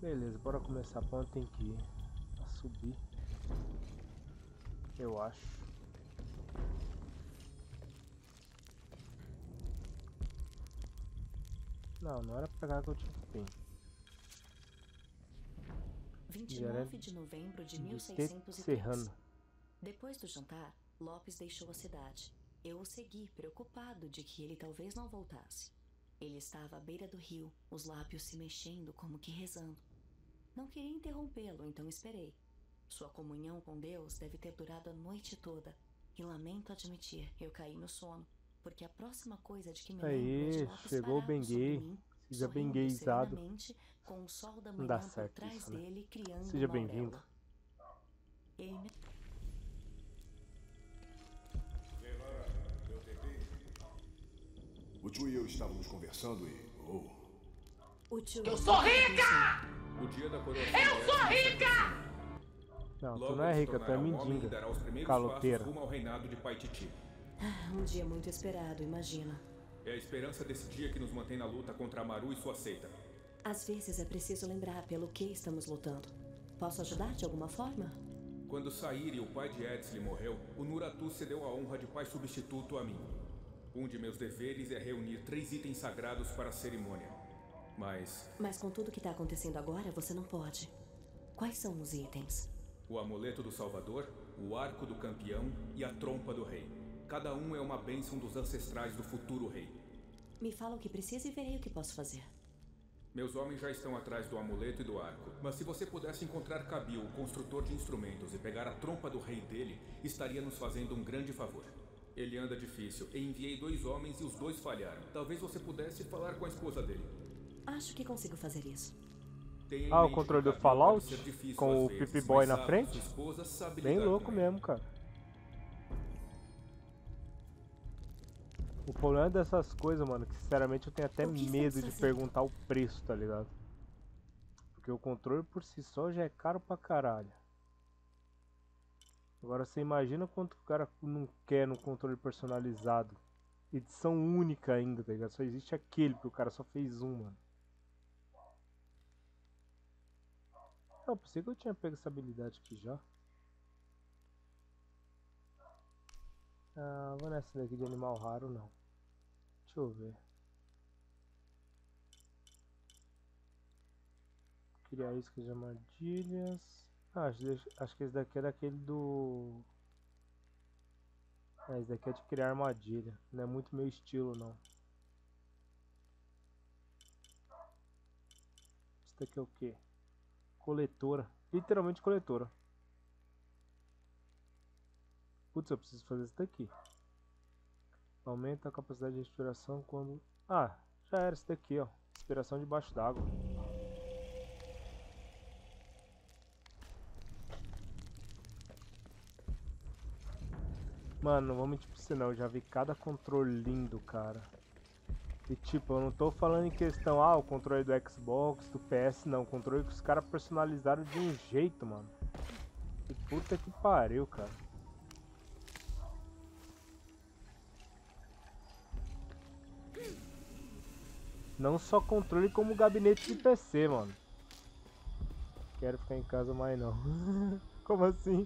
Beleza, bora começar. Pra onde tem que ir? Pra subir. Eu acho. Não, não era pra cá que eu tinha que ir. 29 de novembro de 1603. Serrano. Depois do jantar, Lopes deixou a cidade. Eu o segui, preocupado de que ele talvez não voltasse. Ele estava à beira do rio, os lábios se mexendo como que rezando. Não queria interrompê-lo, então esperei. Sua comunhão com Deus deve ter durado a noite toda. E lamento admitir, eu caí no sono, porque a próxima coisa de que me lembro é de Lopes chegou parado bem sobre gay. mim, Seja bem sorrindo gaysado. serenamente, com o sol da Não dá manhã por certo trás isso, né? dele, criando Seja uma bem-vindo. auréola. Ele me... O tio e eu estávamos conversando e... O tio... Eu sou rica! O dia da coroação. Eu sou rica! Não, tu Logo não é ele se rica, tu é tornará um homem e mendiga. dará os primeiros Caloteira. passos rumo ao reinado de Paititi. Um dia muito esperado, imagina. É a esperança desse dia que nos mantém na luta contra Amaru e sua seita. Às vezes é preciso lembrar pelo que estamos lutando. Posso ajudar de alguma forma? Quando Sairi, o pai de Edsley, morreu, o Nuratu cedeu a honra de pai substituto a mim. Um de meus deveres é reunir 3 itens sagrados para a cerimônia. Mas com tudo que está acontecendo agora, você não pode. Quais são os itens? O amuleto do Salvador, o arco do campeão e a trompa do rei. Cada um é uma bênção dos ancestrais do futuro rei. Me fala o que precisa e verei o que posso fazer. Meus homens já estão atrás do amuleto e do arco. Mas se você pudesse encontrar Kabil, o construtor de instrumentos, e pegar a trompa do rei dele, estaria nos fazendo um grande favor. Ele anda difícil. Enviei 2 homens e os 2 falharam. Talvez você pudesse falar com a esposa dele. Acho que consigo fazer isso. O controle do Fallout com o Pip-Boy na frente? Bem louco mesmo, cara. O problema dessas coisas, mano, que sinceramente eu tenho até medo de perguntar o preço, tá ligado? Porque o controle por si só já é caro pra caralho. Agora você imagina quanto o cara não quer no controle personalizado. Edição única ainda, tá ligado? Só existe aquele, porque o cara só fez um, mano. Eu pensei que eu tinha pego essa habilidade aqui já. Ah, vou nessa daqui de animal raro, não. Deixa eu ver. Criar iscas de armadilhas. Ah, acho que esse daqui é daquele do... esse daqui é de criar armadilha. Não é muito meu estilo, não. Esse daqui é o quê? Coletora. Literalmente coletora. Putz, eu preciso fazer isso daqui. Aumenta a capacidade de respiração quando... Ah, já era isso daqui, ó. Respiração debaixo d'água. Mano, não vou mentir pra você não. Eu já vi cada controle lindo, cara. E tipo, eu não tô falando em questão... o controle do Xbox, do PS, não. O controle que os caras personalizaram de um jeito, mano. Que puta que pariu, cara. Não só controle, como gabinete de PC, mano. Quero ficar em casa mais não. Como assim?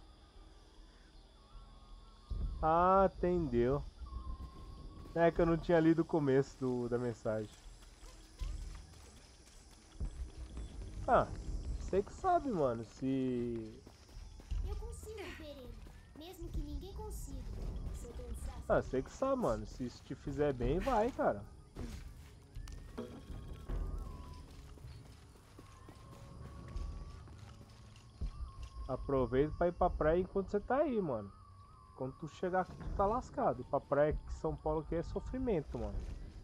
Ah, entendeu. É que eu não tinha lido o começo da mensagem. Ah, você que sabe, mano, se... Eu consigo ver ele, mesmo que ninguém consiga. Se eu pensar... Ah, você que sabe, mano, se isso te fizer bem, vai, cara. Aproveita pra ir pra praia enquanto você tá aí, mano. Quando tu chegar aqui, tu tá lascado. Ir pra praia aqui em São Paulo que é sofrimento, mano.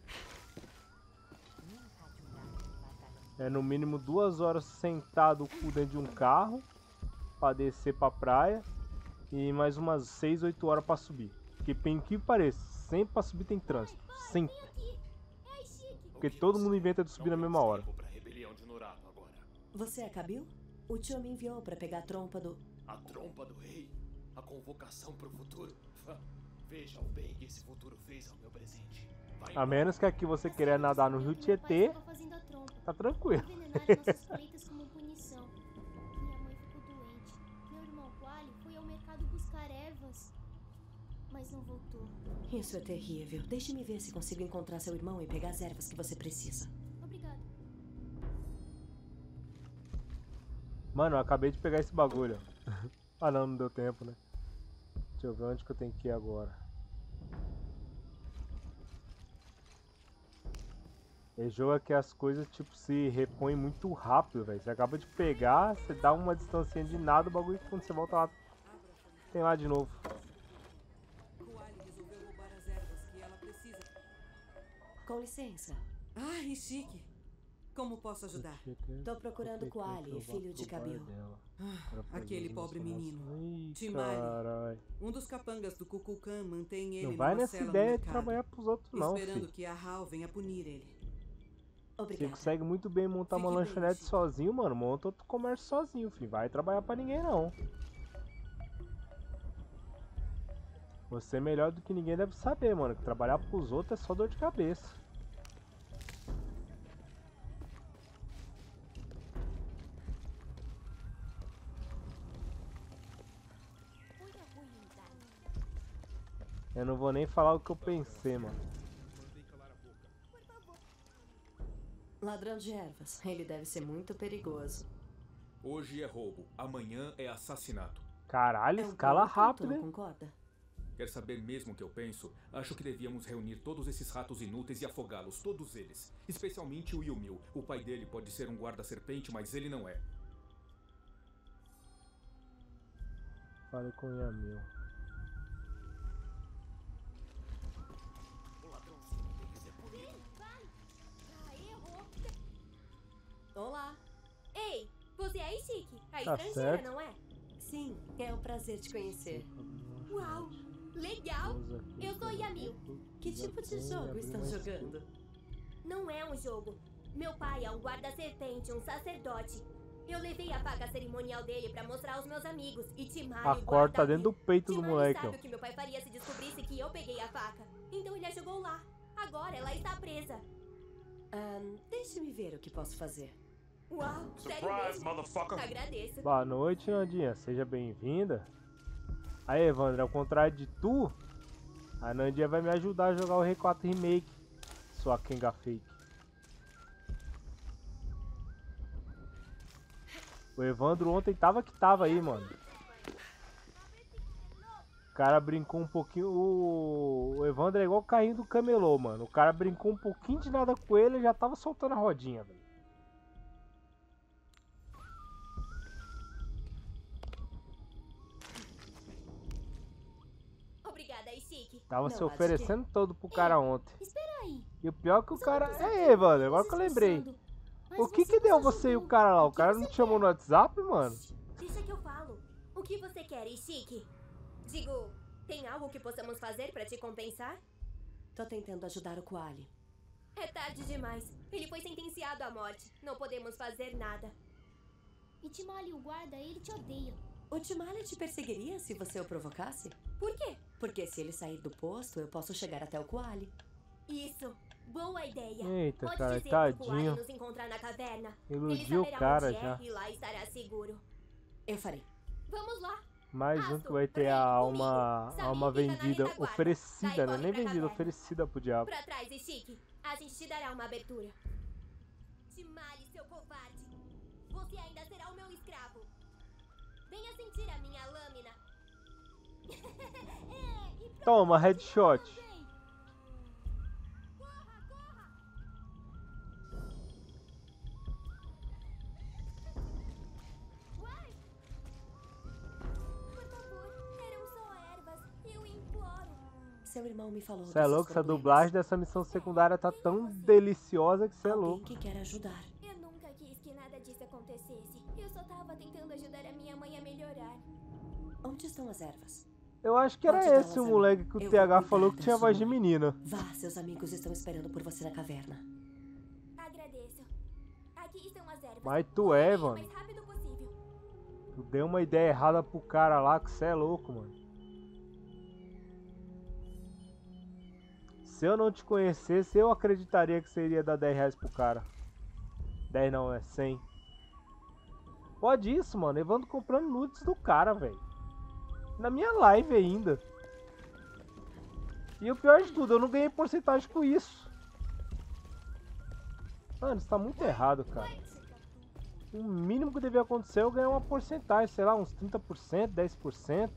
É no mínimo 2 horas sentado dentro de um carro pra descer pra praia. E mais umas 6, 8 horas pra subir. Porque bem que pareça, sempre pra subir tem trânsito. Sempre. Porque todo mundo inventa de subir na mesma hora. Você é Kabil? O tio me enviou pra pegar a trompa do... A trompa do rei? A convocação pro futuro? Veja o bem que esse futuro fez ao meu presente. A menos que aqui você queira nadar no Rio Tietê tá tranquilo. Envenenaram nossas colheitas como punição. Minha mãe ficou doente. Meu irmão Quali foi ao mercado buscar ervas, mas não voltou. Isso é terrível. Deixe-me ver se consigo encontrar seu irmão e pegar as ervas que você precisa. Obrigada. Mano, eu acabei de pegar esse bagulho. Ah não, não deu tempo, né? Deixa eu ver onde que eu tenho que ir agora. Esse jogo é que as coisas tipo se repõem muito rápido, velho. Você acaba de pegar, você dá uma distancinha de nada, o bagulho quando você volta lá, tem lá de novo. Quali resolveu roubar as ervas que ela precisa. Com licença. Ah, Ishiki. Como posso ajudar? Tô procurando Quali, filho de Kabil. Aquele pobre menino. Ih, Timari. carai. Um dos capangas do Kukulkan mantém ele Não vai numa nessa cela no ideia de mercado, trabalhar pros outros não, esperando filho. que a Hal venha punir ele. Você Obrigada. consegue muito bem montar uma Fique bem, lanchonete Chico. sozinho, mano. Monta outro comércio sozinho, filho. Vai trabalhar pra ninguém, não. Você melhor do que ninguém deve saber, mano. Que trabalhar pros outros é só dor de cabeça. Eu não vou nem falar o que eu pensei, mano. Ladrão de ervas. Ele deve ser muito perigoso. Hoje é roubo, amanhã é assassinato. Caralho, É um escala pouco rápido, tonto, hein? não concorda? Quer saber mesmo o que eu penso? Acho que devíamos reunir todos esses ratos inúteis e afogá-los, todos eles. Especialmente o Yumil. O pai dele pode ser um guarda-serpente, mas ele não é. Falei com o Yamil. Olá. Ei, você é Ishiki, a Tá estrangeira, certo. não é? Sim, é um prazer te conhecer. Uau, legal. Eu sou Yamil. Que tipo de jogo estão jogando? Não é um jogo. Meu pai é um guarda-serpente, um sacerdote. Eu levei a faca cerimonial dele pra mostrar aos meus amigos. E Timari A corda tá guarda dentro do peito do Timari moleque, sabe ó. o que meu pai faria se descobrisse que eu peguei a faca. Então ele a jogou lá. Agora ela está presa. Deixe-me ver o que posso fazer. Uau, sério mesmo? Agradeço. Boa noite, Nandinha. Seja bem-vinda. Aí, Evandro, ao contrário de tu, a Nandinha vai me ajudar a jogar o R4 Remake. Sua Kenga Fake. O Evandro ontem tava que tava aí, mano. O cara brincou um pouquinho. O Evandro é igual o carrinho do camelô, mano. O cara brincou um pouquinho de nada com ele e já tava soltando a rodinha, velho. Obrigada, Ishiki. Tava Não, se acho oferecendo todo pro cara ontem. Espera aí. E o pior é que o Você cara. não precisa É, Evandro, agora se que eu lembrei. esforçando. Mas O que você deu nos você e o ajudou. cara lá? O que cara você não te chamou quer? no WhatsApp, mano? Deixa que eu falo. O que você quer, Ishiki? Digo, tem algo que possamos fazer pra te compensar? Tô tentando ajudar o Quali. É tarde demais. Ele foi sentenciado à morte. Não podemos fazer nada. E Timali, o guarda, ele te odeia. O Timali te perseguiria se você o provocasse? Por quê? Porque se ele sair do posto, eu posso chegar até o Quali. Isso. Boa ideia. Eita, Pode cara, dizer pro tadinho. Quali nos encontrar na caverna. Iludiu Ele o saberá cara onde já. É, e lá estará seguro. Eu farei. Vamos lá. Mais um Aço, que vai ter prende a comigo. alma Samir fica na vendida, retaguarda. oferecida, Daí né? corre Nem pra vendida, caverna. oferecida pro diabo. Pra trás, Ishiki. A gente te dará uma abertura. Timali, seu covarde. Você ainda será o meu escravo. Venha sentir a minha lâmina. E pronto, Toma, headshot. também. Corra, corra. Uai. Por favor, eram só ervas. Eu imploro. Seu irmão me falou. Você é dos seus louco, essa problemas. dublagem dessa missão secundária tá tão deliciosa que você é Alguém louco. que quer ajudar. Eu nunca quis que nada disso acontecesse. Eu só tava tentando ajudar a minha mãe a melhorar. Onde estão as ervas? Eu acho que era Pode dar esse o elas a moleque mim. que o Eu vou TH cuidar falou que da tinha voz de sua. menina. Vá, seus amigos estão esperando por você na caverna. Agradeço. Aqui estão as ervas. Mas tu é, Corre o mano. mais rápido possível. Tu deu uma ideia errada pro cara lá, que você é louco, mano. Se eu não te conhecesse, eu acreditaria que você iria dar 10 reais pro cara. 10 não, é 100. Pode isso, mano. Evandro comprando nudes do cara, velho. Na minha live ainda. E o pior de tudo, eu não ganhei porcentagem com isso. Mano, isso tá muito errado, cara. O mínimo que devia acontecer é eu ganhar uma porcentagem, sei lá, uns 30%, 10%.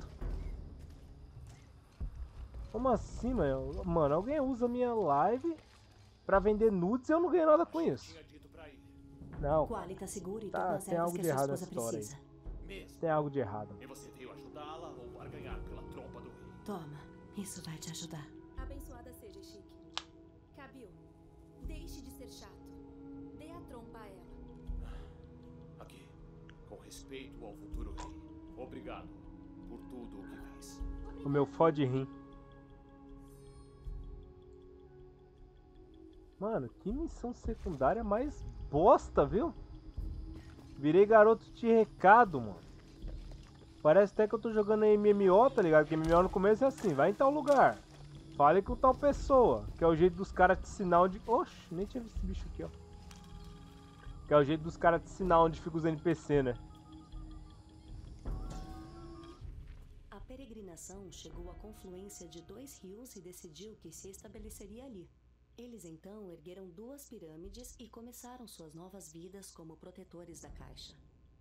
Como assim, mano? Mano, alguém usa minha live pra vender nudes e eu não ganho nada com isso. Não. Quali tá seguro e Tá, todas as tem ervas algo que de a sua errado nessa esposa história aí. precisa. Mesmo. Tem algo de errado. E você veio ajudá-la ou barganhar pela trompa do rei? Toma, isso vai te ajudar. Abençoada seja, Chique. Kabil, deixe de ser chato. Dê a trompa a ela. Aqui, com respeito ao futuro rei. Obrigado por tudo o que fez. O meu fode rim. Mano, que missão secundária mais bosta, viu? Virei garoto de recado, mano. Parece até que eu tô jogando MMO, tá ligado? Porque MMO no começo é assim, vai em tal lugar. Fale com tal pessoa. Que é o jeito dos caras te ensinar onde... Oxe, nem tinha visto esse bicho aqui, ó. Que é o jeito dos caras te ensinar onde fica os NPC, né? A peregrinação chegou à confluência de 2 rios e decidiu que se estabeleceria ali. Eles então ergueram 2 pirâmides e começaram suas novas vidas como protetores da caixa.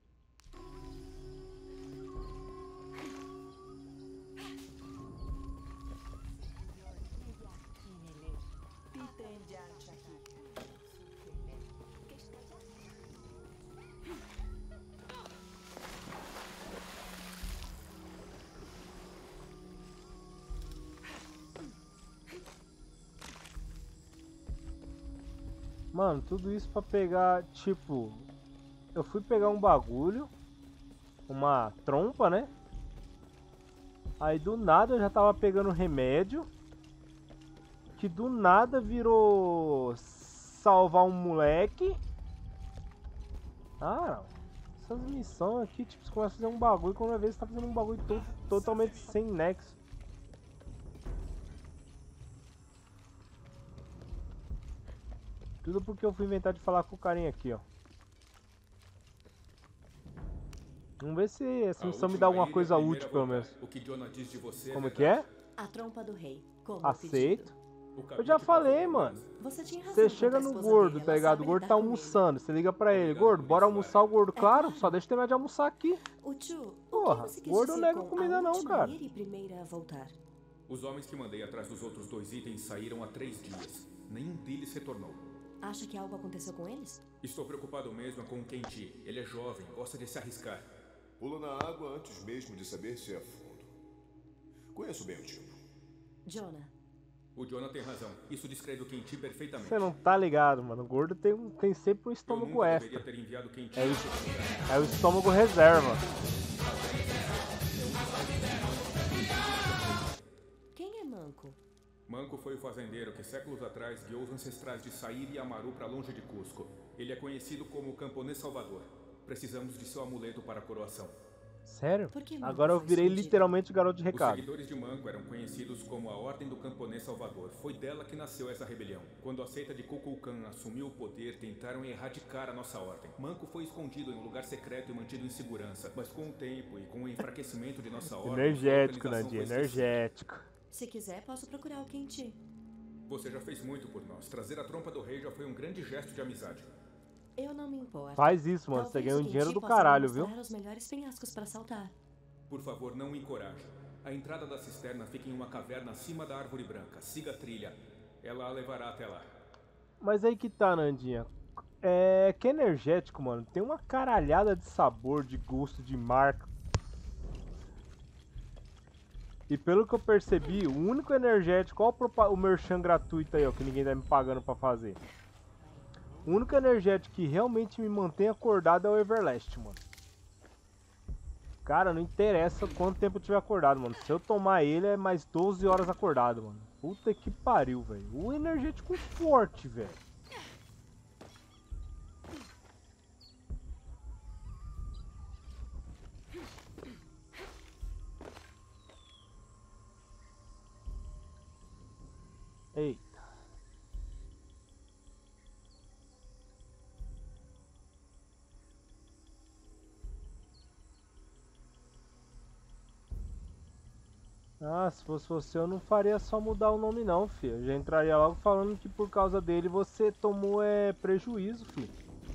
Mano, tudo isso pra pegar, tipo... Eu fui pegar um bagulho, uma trompa, né? Aí do nada eu já tava pegando remédio, que do nada virou salvar um moleque. Ah, essas missões aqui, tipo, você começa a fazer um bagulho, quando vai ver você tá fazendo um bagulho totalmente sem nexo. Tudo porque eu fui inventar de falar com o carinha aqui, ó. Vamos ver se essa missão me dá alguma coisa útil, pelo menos. O que Jonah diz de você Como que é? A trompa do rei, como Aceito. pedido. Eu já falei, mano. Você tinha razão Você quanto chega à no esposa gordo, dele, tá ela ligado? O sabe gordo lidar tá com ele. almoçando. Você liga pra ele, gordo, bora almoçar, o gordo. Claro, só deixa eu terminar de almoçar aqui. O tio, Porra, o que você quis gordo dizer não nega com comida a não, última cara. ir e primeira a voltar? Os homens que mandei atrás dos outros 2 itens saíram há 3 dias. Nenhum deles retornou. Acha que algo aconteceu com eles? Estou preocupado mesmo com o Kenji. Ele é jovem, gosta de se arriscar. Pula na água antes mesmo de saber se é fundo. Conheço bem o tipo. Jonah, O Jonah tem razão. Isso descreve o Kenji perfeitamente. Você não tá ligado, mano. O gordo tem sempre um Eu estômago nunca extra. deveria ter enviado Kenji. É o estômago reserva. quem é Manco? Manco foi o fazendeiro que séculos atrás guiou os ancestrais de Sair e Amaru para longe de Cusco. Ele é conhecido como o Camponês Salvador. Precisamos de seu amuleto para a coroação. Sério? Por que Manco Agora eu foi virei escondido? literalmente garoto de Os recado. seguidores de Manco eram conhecidos como a Ordem do Camponês Salvador. Foi dela que nasceu essa rebelião. Quando a seita de Kukulkan assumiu o poder, tentaram erradicar a nossa ordem. Manco foi escondido em um lugar secreto e mantido em segurança. Mas com o tempo e com o enfraquecimento de nossa ordem... Energético, sua organização Nandinha, foi esquecida. energético. Se quiser, posso procurar o Kenji. Você já fez muito por nós. Trazer a trompa do rei já foi um grande gesto de amizade. Eu não me importo. Faz isso, mano. Você Talvez ganha um o dinheiro Kenji do possa me caralho, viu? mostrar os melhores penhascos para saltar. Por favor, não o encoraje. A entrada da cisterna fica em uma caverna acima da árvore branca. Siga a trilha. Ela a levará até lá. Mas aí que tá, Nandinha. É que energético, mano. Tem uma caralhada de sabor, de gosto, de marca. E pelo que eu percebi, o único energético... Olha o merchan gratuito aí, ó, que ninguém tá me pagando pra fazer. O único energético que realmente me mantém acordado é o Everlast, mano. Cara, não interessa quanto tempo eu tiver acordado, mano. Se eu tomar ele, é mais 12 horas acordado, mano. Puta que pariu, velho. O energético forte, velho. Eita. Ah, se fosse você eu não faria só mudar o nome não, filho. Eu já entraria logo falando que por causa dele você tomou prejuízo, filho.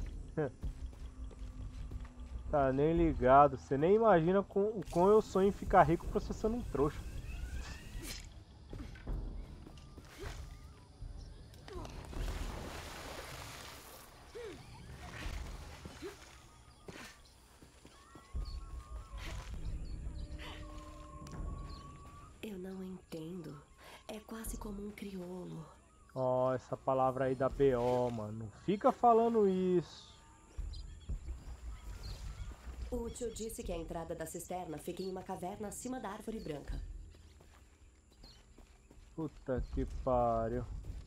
Tá nem ligado. Você nem imagina o quão eu sonho em ficar rico processando um trouxa. Eu não entendo. É quase como um crioulo. Ó, essa palavra aí da BO, mano. Não fica falando isso. O tio disse que a entrada da cisterna fica em uma caverna acima da árvore branca. Puta que pariu.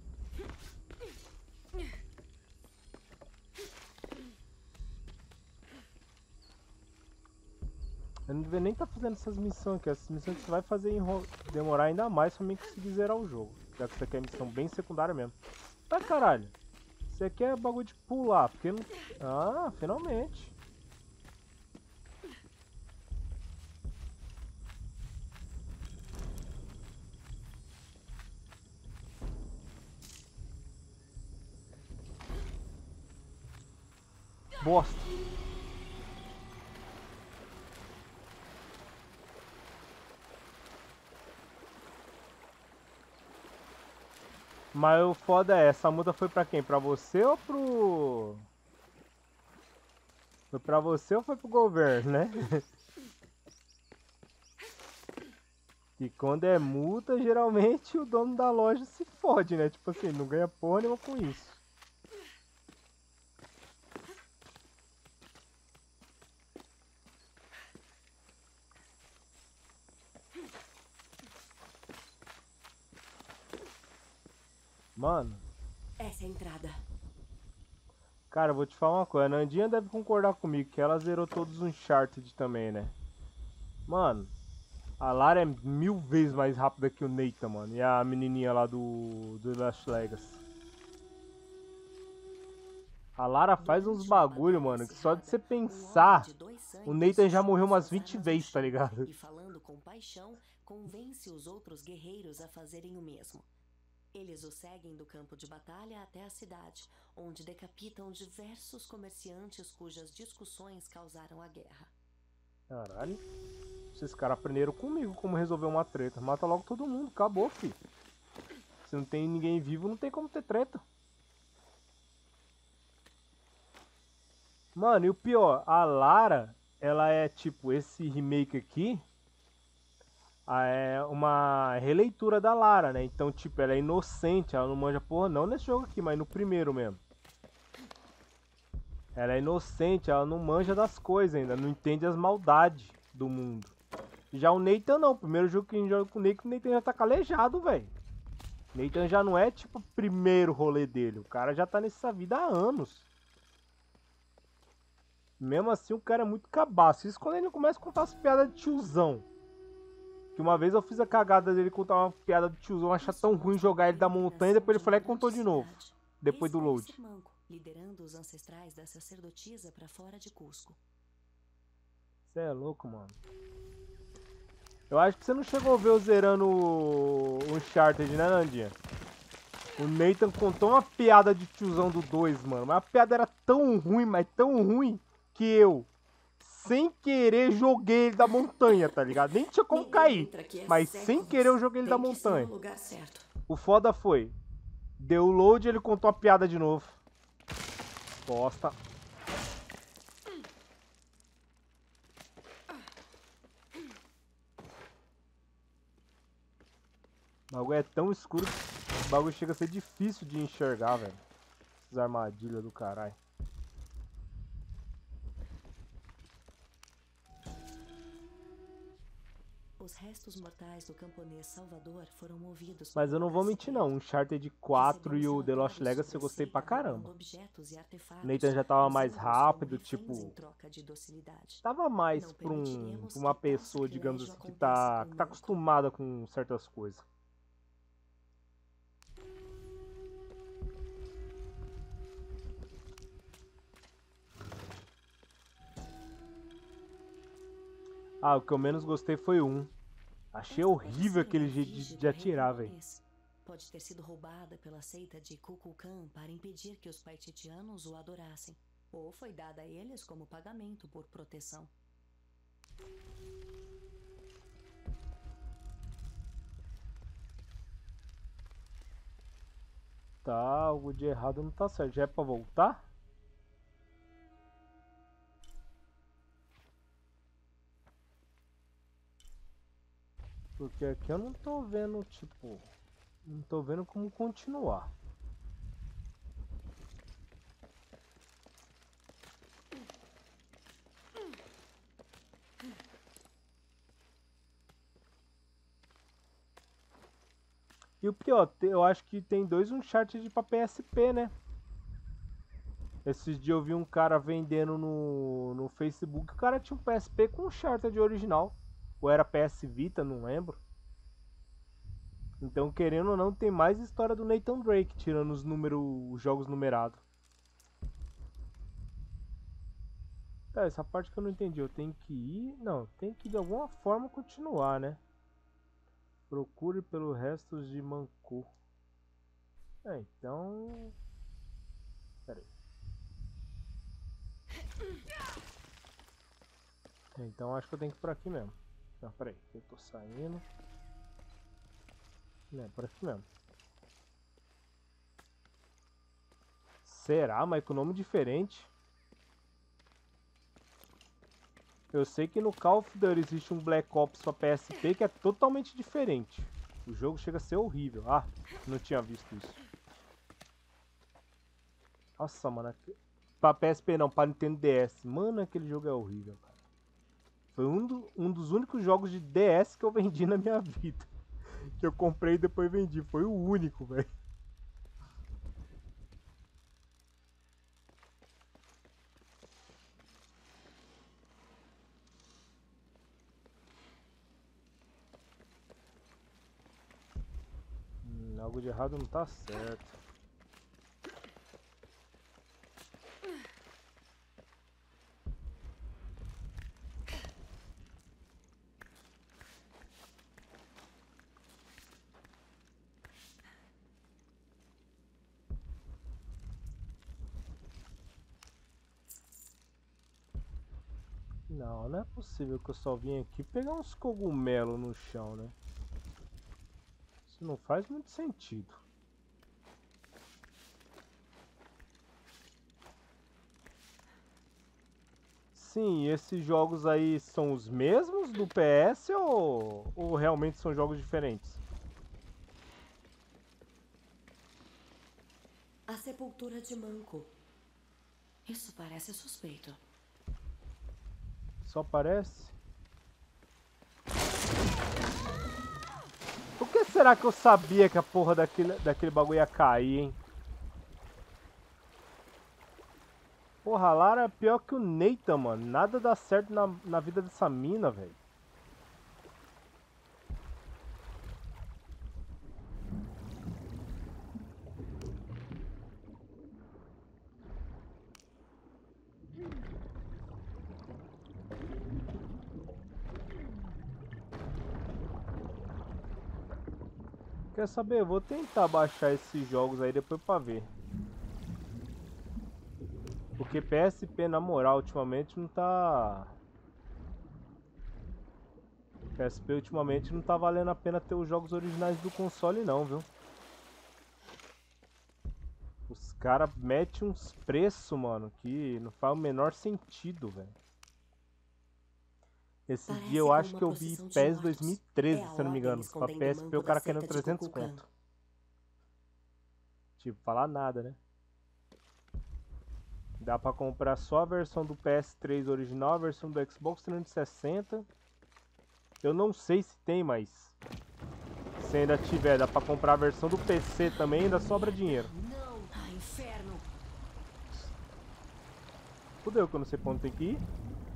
Eu não devia nem estar fazendo essas missões aqui. Essas missões que você vai fazer demorar ainda mais pra mim conseguir zerar o jogo. Já que isso aqui é missão bem secundária mesmo. Mas caralho, isso aqui é bagulho de pular, porque não... Ah, finalmente. Bosta. Mas o foda é, essa multa foi pra quem? Pra você ou pro... Foi pra você ou foi pro governo, né? E quando é multa, geralmente o dono da loja se fode, né? Tipo assim, não ganha porra nenhuma com isso. Mano. Essa é a entrada. Cara, eu vou te falar uma coisa. A Nandinha deve concordar comigo que ela zerou todos os Uncharted também, né? Mano, a Lara é 1000 vezes mais rápida que o Nathan, mano. E a menininha lá do Last Legacy. A Lara faz uns bagulho, mano, que só de você pensar, o Nathan já morreu umas 20 vezes, tá ligado? E falando com paixão, convence os outros guerreiros a fazerem o mesmo. Eles o seguem do campo de batalha até a cidade, onde decapitam diversos comerciantes cujas discussões causaram a guerra. Caralho. Esses caras aprenderam comigo como resolver uma treta. Mata logo todo mundo, acabou, filho. Se não tem ninguém vivo, não tem como ter treta. Mano, e o pior, a Lara, ela é tipo, esse remake aqui é uma releitura da Lara, né? Então, tipo, ela é inocente, ela não manja porra não nesse jogo aqui, mas no primeiro mesmo. Ela é inocente, ela não manja das coisas ainda, não entende as maldades do mundo. Já o Nathan não, o primeiro jogo que a gente joga com o Nathan já tá calejado, velho. Nathan já não é tipo o primeiro rolê dele, o cara já tá nessa vida há anos. Mesmo assim o cara é muito cabaço, isso quando ele começa a contar as piadas de tiozão. Que uma vez eu fiz a cagada dele contar uma piada de tiozão, achar tão ruim jogar ele da montanha, depois ele foi lá e contou de novo. Depois do load. Liderando os ancestrais da sacerdotisa para fora de Cusco. Você é louco, mano. Eu acho que você não chegou a ver eu zerando o Uncharted, né, Nandinha? O Nathan contou uma piada de tiozão do 2, mano. Mas a piada era tão ruim, mas tão ruim, que eu, sem querer, joguei ele da montanha, tá ligado? Nem tinha como cair. Mas sem querer eu joguei ele da montanha. O foda foi, deu o load e ele contou a piada de novo. Bosta. O bagulho é tão escuro que o bagulho chega a ser difícil de enxergar, velho. Essas armadilhas do caralho. Os restos mortais do camponês Salvador foram movidos. Mas eu não vou mentir não, o Uncharted 4 e o The Lost Legacy eu gostei pra caramba. O Nathan já tava mais rápido, tipo... Tava mais pra uma pessoa, digamos assim, que tá acostumada com certas coisas. Ah, o que eu menos gostei foi um. Achei Esta pode horrível ser aquele uma jeito efígie de do rei atirar, velho. congolês. Pode ter sido roubada pela seita de Kukulkan para impedir que os paititianos o adorassem. Ou foi dada a eles como pagamento por proteção. Tá, algo de errado não tá certo. Já é pra voltar? Porque aqui eu não tô vendo, tipo... Não tô vendo como continuar. E o pior, eu acho que tem 2 Uncharted pra PSP, né? Esses dias eu vi um cara vendendo no Facebook. O cara tinha um PSP com Uncharted original. Ou era PS Vita, não lembro. Então, querendo ou não, tem mais história do Nathan Drake, tirando os jogos numerados. Tá, essa parte que eu não entendi. Eu tenho que ir... Não, tem que de alguma forma continuar, né? Procure pelo restos de Manco. Então... Pera aí. Então acho que eu tenho que ir por aqui mesmo. Não, pera aí. Eu tô saindo. É, por aqui mesmo. Será? Mas com nome diferente? Eu sei que no Call of Duty existe um Black Ops pra PSP que é totalmente diferente. O jogo chega a ser horrível. Ah, não tinha visto isso. Nossa, mano. Pra PSP não, pra Nintendo DS. Mano, aquele jogo é horrível, cara. Foi um dos únicos jogos de DS que eu vendi na minha vida. Que eu comprei e depois vendi. Foi o único, velho. Algo de errado não tá certo. Não, não é possível que eu só vim aqui pegar uns cogumelos no chão, né? Isso não faz muito sentido. Sim, esses jogos aí são os mesmos do PS ou realmente são jogos diferentes? A sepultura de Manco. Isso parece suspeito. Só parece? Por que será que eu sabia que a porra daquele bagulho ia cair, hein? Porra, a Lara é pior que o Nathan, mano. Nada dá certo na vida dessa mina, velho. Quer saber? Eu vou tentar baixar esses jogos aí depois pra ver. Porque PSP, na moral, ultimamente não tá... PSP ultimamente não tá valendo a pena ter os jogos originais do console não, viu? Os caras metem uns preços, mano, que não faz o menor sentido, velho. Esse Parece dia eu como acho uma que eu vi procissão de PES mortos. 2013, É a se eu não me ordem engano. Pra escondendo o PSP manco o cara da querendo seita de 300 Kukulkan. conto. Tipo, falar nada, né? Dá pra comprar só a versão do PS3 original, a versão do Xbox 360. Eu não sei se tem, mas se ainda tiver, dá pra comprar a versão do PC também, ainda sobra dinheiro. Não! Ah, inferno! Fudeu que eu não sei pra onde tem que ir.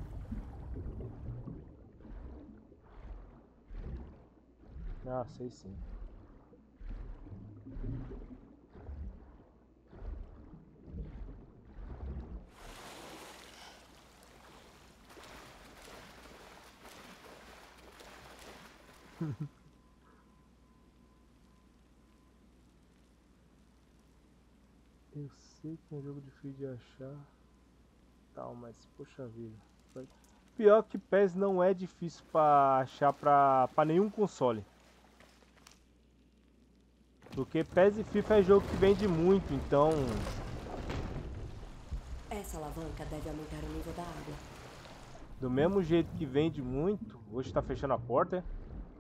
Ah, sei sim. Eu sei que é um jogo difícil de achar. Tal, mas poxa vida. Pior que PES não é difícil pra achar pra nenhum console. Porque PES e FIFA é jogo que vende muito, então... Essa alavanca deve aumentar o nível da água. Do mesmo jeito que vende muito... Hoje tá fechando a porta, é?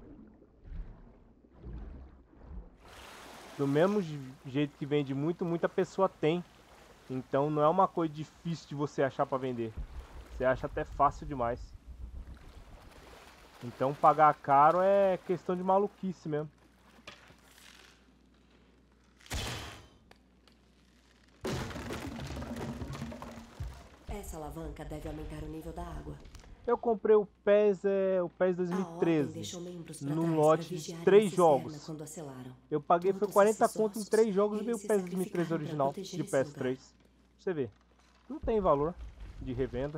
Do mesmo jeito que vende muito, muita pessoa tem. Então não é uma coisa difícil de você achar pra vender. Você acha até fácil demais. Então pagar caro é questão de maluquice mesmo. Essa alavanca deve aumentar o nível da água. Eu comprei o PES 2013 num lote de 3 jogos. Eu paguei foi 40 conto em 3 jogos e veio o PES 2013 original de PS3. Você vê, não tem valor de revenda.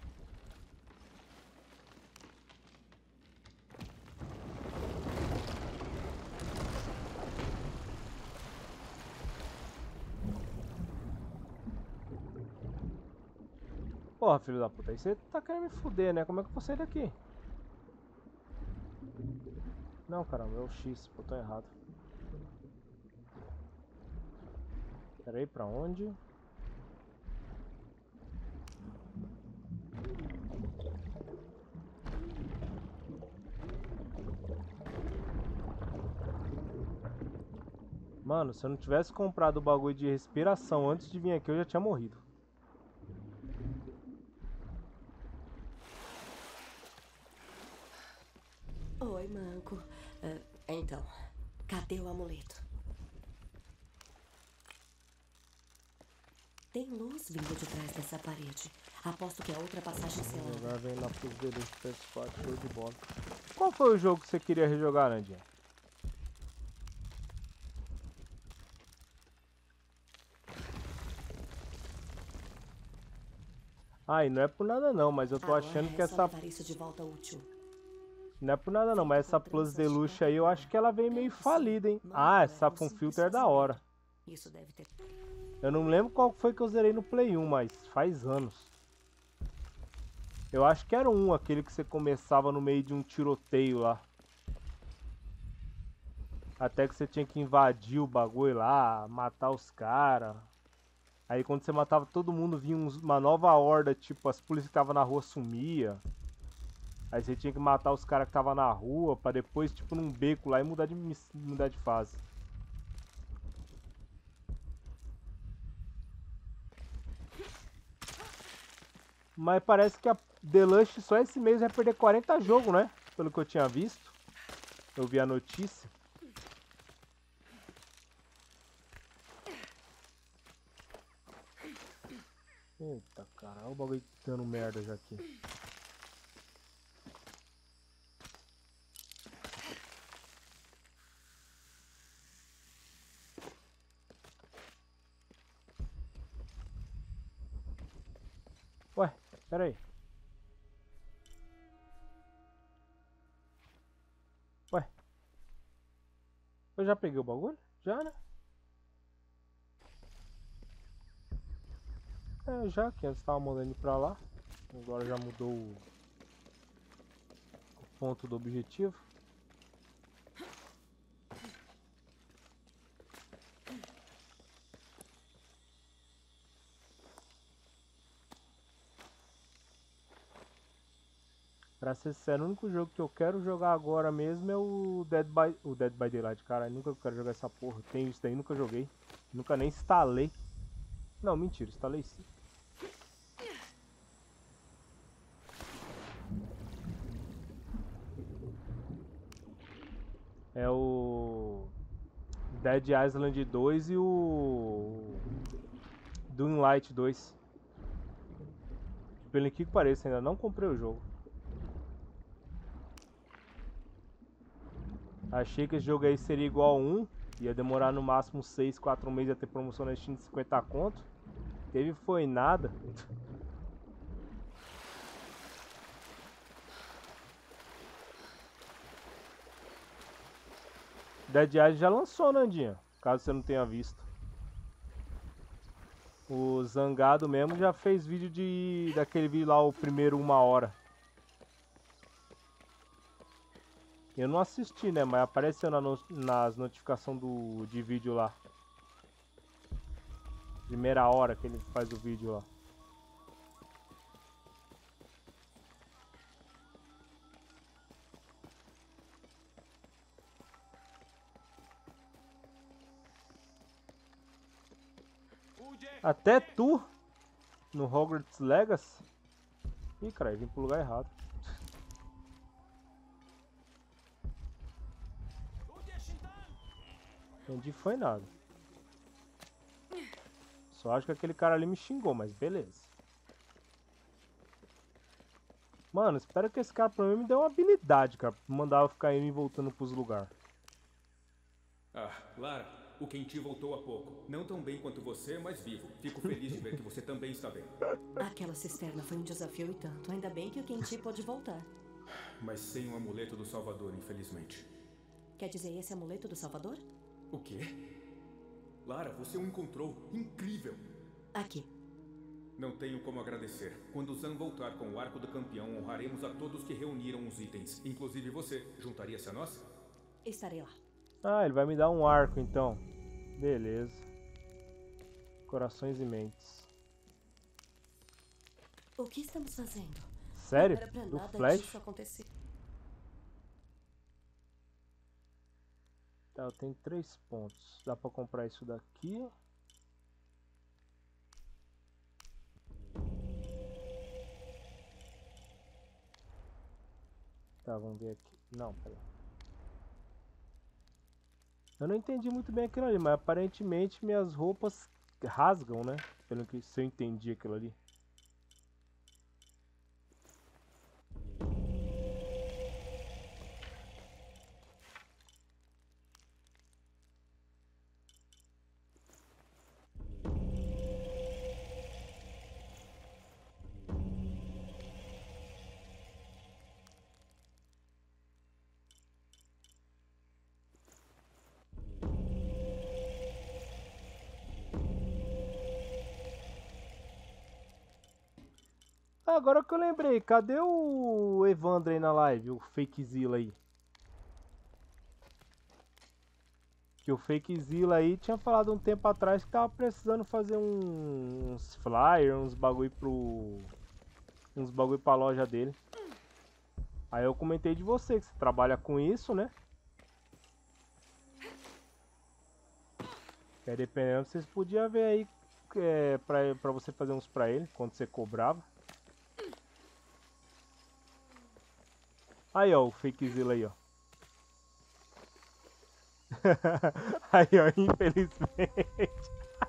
Porra, filho da puta, aí você tá querendo me fuder, né? Como é que eu vou sair daqui? Não, caramba, é o X, pô, tô errado. Pera aí, pra onde? Mano, se eu não tivesse comprado o bagulho de respiração antes de vir aqui, eu já tinha morrido. Oi, Manco. Então, cadê o amuleto? Tem luz vindo de trás dessa parede. Aposto que é outra passagem selada. Agora vem lá pros dedos do PS4, show de bola. Qual foi o jogo que você queria rejogar, Nandinha? Ai, não é por nada não, mas eu tô achando que essa... Isso de volta útil. Não é por nada não, mas essa Plus Deluxe aí eu acho que ela veio meio falida, hein? Ah, essa com filtro é da hora. Isso deve ter... Eu não lembro qual foi que eu zerei no Play 1, mas faz anos. Eu acho que era aquele que você começava no meio de um tiroteio lá. Até que você tinha que invadir o bagulho lá, matar os caras. Aí quando você matava todo mundo, vinha uma nova horda, tipo, as polícias que estavam na rua sumia. Aí você tinha que matar os caras que estavam na rua, pra depois, tipo, num beco lá e mudar de fase. Mas parece que a Deluxe só esse mês vai perder 40 jogos, né? Pelo que eu tinha visto. Eu vi a notícia. Eita, cara, olha o bagulho dando merda já aqui. Ué, pera aí. Ué. Eu já peguei o bagulho? Já, né? É, já que antes tava mandando ir pra lá. Agora já mudou o ponto do objetivo. Pra ser sincero, o único jogo que eu quero jogar agora mesmo é o Dead by Daylight, cara. Eu nunca quero jogar essa porra. Tenho isso daí, nunca joguei. Nunca nem instalei. Não, mentira, instalei sim. É o Dead Island 2 e o Doom Light 2. Pelo que pareça, ainda não comprei o jogo. Achei que esse jogo aí seria igual a 1. Ia demorar no máximo 6, 4 meses a ter promoção na Steam de 50 conto. Teve foi nada. Dead Island já lançou, Nandinha, caso você não tenha visto. O Zangado mesmo já fez vídeo daquele vídeo lá, o primeiro 1 hora. Eu não assisti, né? Mas apareceu nas notificações de vídeo lá. Primeira hora que ele faz o vídeo lá. Até tu, no Hogwarts Legacy. Ih, cara, eu vim pro lugar errado. Entendi, foi nada. Só acho que aquele cara ali me xingou, mas beleza. Mano, espero que esse cara pra mim me dê uma habilidade, cara. Pra mandar eu ficar indo e voltando pros lugares. Ah, Lara, o Kenty voltou há pouco. Não tão bem quanto você, mas vivo. Fico feliz de ver que você também está bem. Aquela cisterna foi um desafio e tanto. Ainda bem que o Kenty pode voltar. Mas sem o amuleto do Salvador, infelizmente. Quer dizer, esse amuleto do Salvador? O quê? Lara, você o encontrou. Incrível! Aqui. Não tenho como agradecer. Quando Zan voltar com o Arco do Campeão, honraremos a todos que reuniram os itens. Inclusive você. Juntaria-se a nós? Estarei lá. Ah, ele vai me dar um arco então. Beleza. Corações e mentes. O que estamos fazendo? Sério? Não era pra Do nada Flash? disso acontecer. Tá, eu tenho 3 pontos. Dá pra comprar isso daqui. Tá, vamos ver aqui. Não, peraí. Eu não entendi muito bem aquilo ali, mas aparentemente minhas roupas rasgam, né? Pelo que se eu entendi aquilo ali. Agora que eu lembrei, cadê o Evandro aí na live, o Fakezilla aí? Que o Fakezilla aí tinha falado um tempo atrás que tava precisando fazer uns flyers, uns bagulho pra loja dele. Aí eu comentei de você, que você trabalha com isso, né? Que aí dependendo, vocês podiam ver aí pra você fazer uns pra ele, quando você cobrava. Aí, ó, o Fakezilla aí, ó. Aí, ó, infelizmente.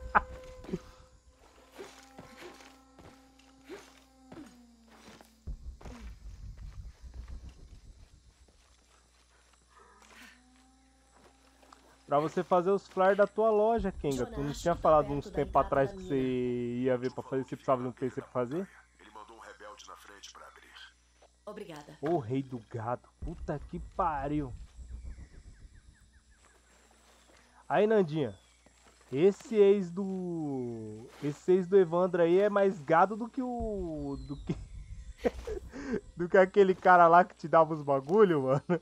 Pra você fazer os flyers da tua loja, Kenga. Tu não tinha falado uns tempos atrás que você ia ver pra fazer, você precisava de um PC pra fazer? Ele mandou um rebelde na frente pra abrir. Obrigada. Ô, rei do gado. Puta que pariu. Aí, Nandinha. Esse ex do Evandro aí é mais gado do que do que aquele cara lá que te dava os bagulho, mano.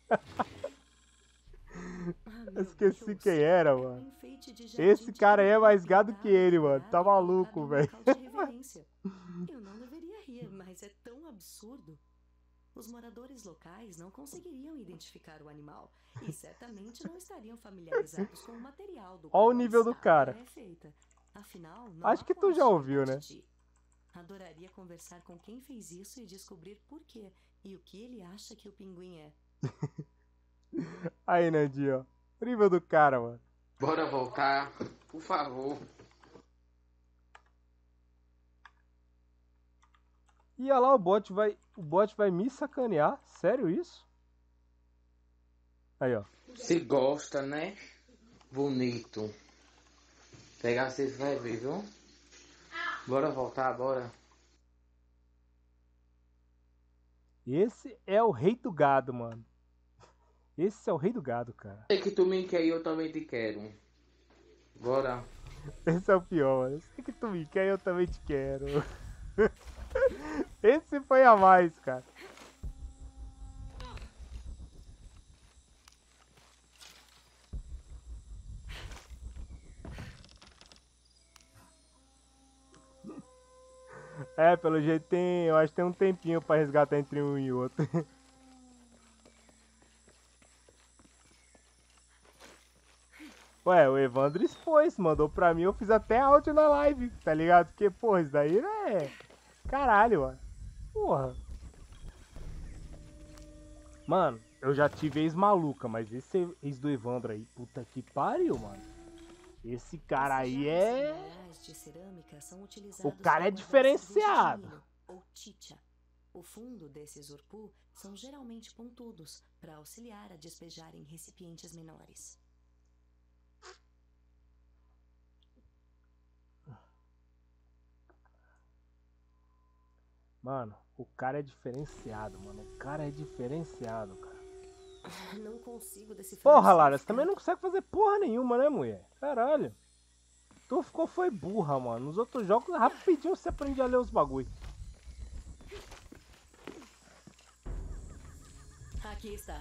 Eu esqueci quem era, mano. Esse cara aí é mais gado que ele, mano. Tá maluco, velho. Eu não deveria rir, mas é tão absurdo. Os moradores locais não conseguiriam identificar o animal e certamente não estariam familiarizados com o material do qual Olha o nível do cara. é feita. Afinal, não Acho que tu já ouviu, né? Adoraria conversar com quem fez isso e descobrir por quê e o que ele acha que o pinguim é. Aí, Nandinho, ó. O nível do cara, mano. Bora voltar, por favor. E olha lá, o bot vai me sacanear? Sério isso? Aí, ó. Se gosta, né? Bonito. Pegar vocês vai ver, viu? Bora voltar, bora. Esse é o rei do gado, mano. Esse é o rei do gado, cara. Sei que tu me quer e eu também te quero. Bora. Esse é o pior, mano. Eu sei que tu me quer e eu também te quero. Esse foi a mais, cara. É, pelo jeito tem. Eu acho que tem um tempinho pra resgatar entre um e outro. Ué, o Evandro expôs, mandou pra mim, eu fiz até áudio na live, tá ligado? Porque, porra, isso daí é. Caralho, mano. Porra. Mano, eu já tive ex maluca, mas esse ex do Evandro aí, puta que pariu, mano. Esse cara aí é. O cara é diferenciado. Ou chicha. O fundo desses urpu são geralmente pontudos para auxiliar a despejar em recipientes menores. Mano, o cara é diferenciado, mano. O cara é diferenciado, cara. Não consigo decifrar. Porra, Lara, você também não consegue fazer porra nenhuma, né, mulher? Caralho. Tu foi burra, mano. Nos outros jogos, rapidinho você aprende a ler os bagulho. Aqui está.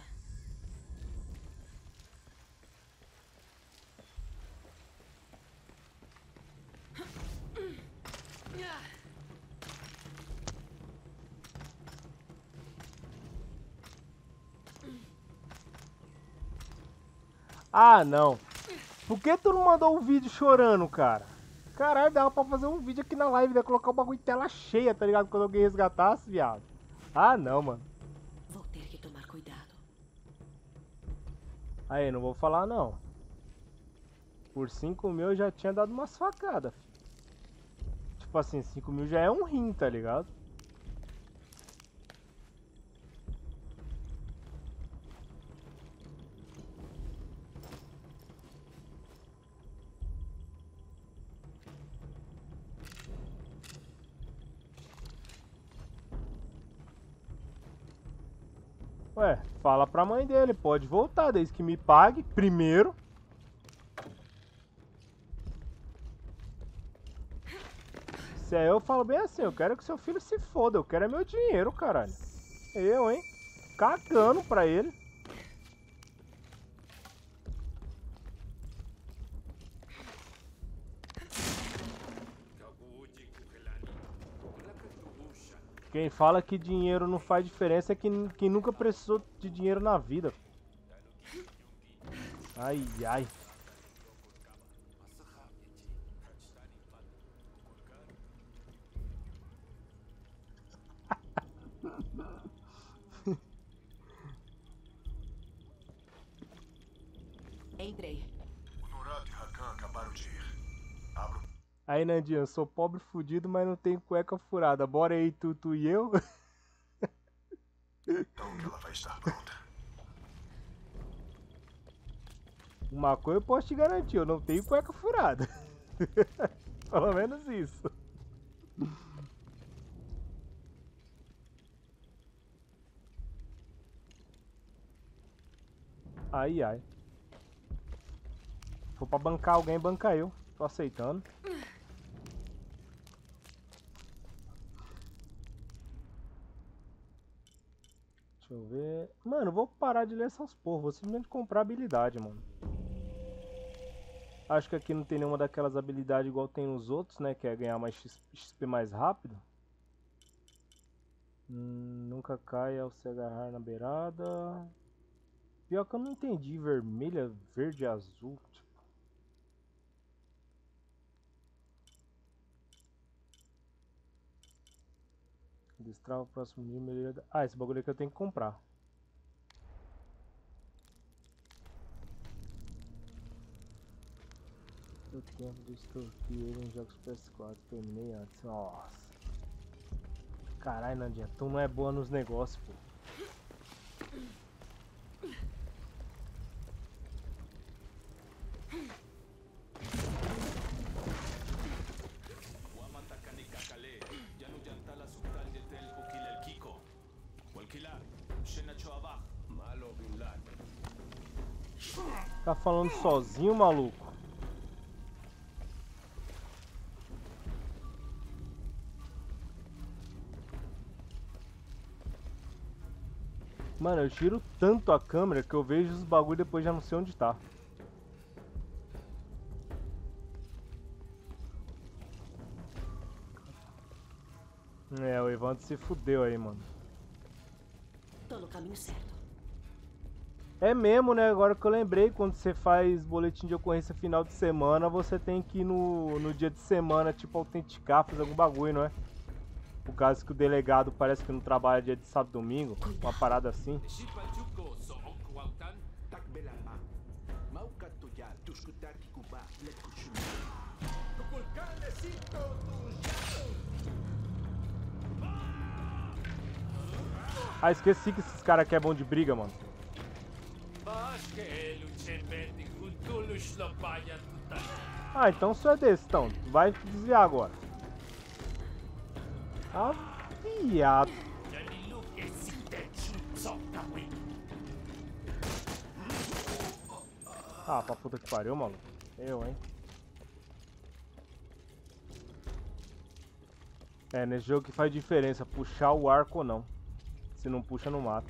Ah, não. Por que tu não mandou um vídeo chorando, cara? Caralho, dava pra fazer um vídeo aqui na live, né? Colocar o bagulho em tela cheia, tá ligado? Quando alguém resgatasse, viado. Ah, não, mano. Vou ter que tomar cuidado. Aí, não vou falar, não. Por 5 mil eu já tinha dado umas facadas, filho. Tipo assim, 5 mil já é um rim, tá ligado? Ué, fala pra mãe dele, pode voltar, desde que me pague primeiro. Se é eu falo bem assim, eu quero que seu filho se foda, eu quero é meu dinheiro, caralho. Eu, hein? Cagando pra ele. Quem fala que dinheiro não faz diferença é quem nunca precisou de dinheiro na vida. Ai, ai. Entrei. O Norato e Rakan acabaram de ir. Abro. Aí, Nandinha, eu sou pobre fudido, mas não tenho cueca furada. Bora aí, tu e eu? Então que ela vai estar pronta. Uma coisa eu posso te garantir, eu não tenho cueca furada. Pelo menos isso. Ai, ai. Se for pra bancar alguém, banca eu. Tô aceitando. Deixa eu ver. Mano, eu vou parar de ler essas porra. Vou simplesmente comprar habilidade, mano. Acho que aqui não tem nenhuma daquelas habilidades igual tem nos outros, né? Que é ganhar mais XP mais rápido. Nunca cai ao se agarrar na beirada. Pior que eu não entendi. Vermelha, verde e azul. Tipo. Destrava o próximo nível. Melhora... Ah, esse bagulho aqui eu tenho que comprar. O tempo de extorquir ele em jogos PS4. Terminei antes. Nossa. Caralho, Nandinha. Tu não é boa nos negócios, pô. Malo Bin Laden. Tá falando sozinho, maluco? Mano, eu giro tanto a câmera que eu vejo os bagulho e depois já não sei onde tá. É, o Evandro se fudeu aí, mano. Tô no caminho certo. É mesmo, né? Agora que eu lembrei, quando você faz boletim de ocorrência final de semana, você tem que ir no dia de semana, tipo, autenticar, fazer algum bagulho, não é? O caso que o delegado parece que não trabalha dia de sábado e domingo, uma parada assim. Ah, esqueci que esses caras aqui é bom de briga, mano. Ah, então só é desse, então. Vai desviar agora. Ah, viado. Ah, pra puta que pariu, maluco. Eu, hein. É, nesse jogo que faz diferença, puxar o arco ou não. Se não puxa, não mata.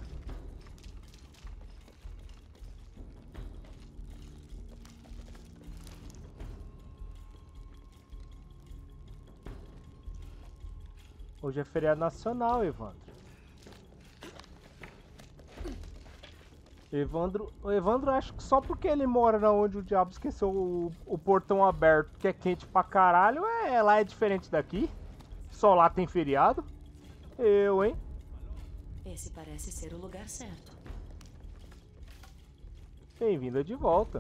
Hoje é feriado nacional, Evandro. O Evandro acho que só porque ele mora na onde o diabo esqueceu o portão aberto, que é quente pra caralho, lá é diferente daqui. Só lá tem feriado. Eu, hein? Esse parece ser o lugar certo. Bem-vinda de volta.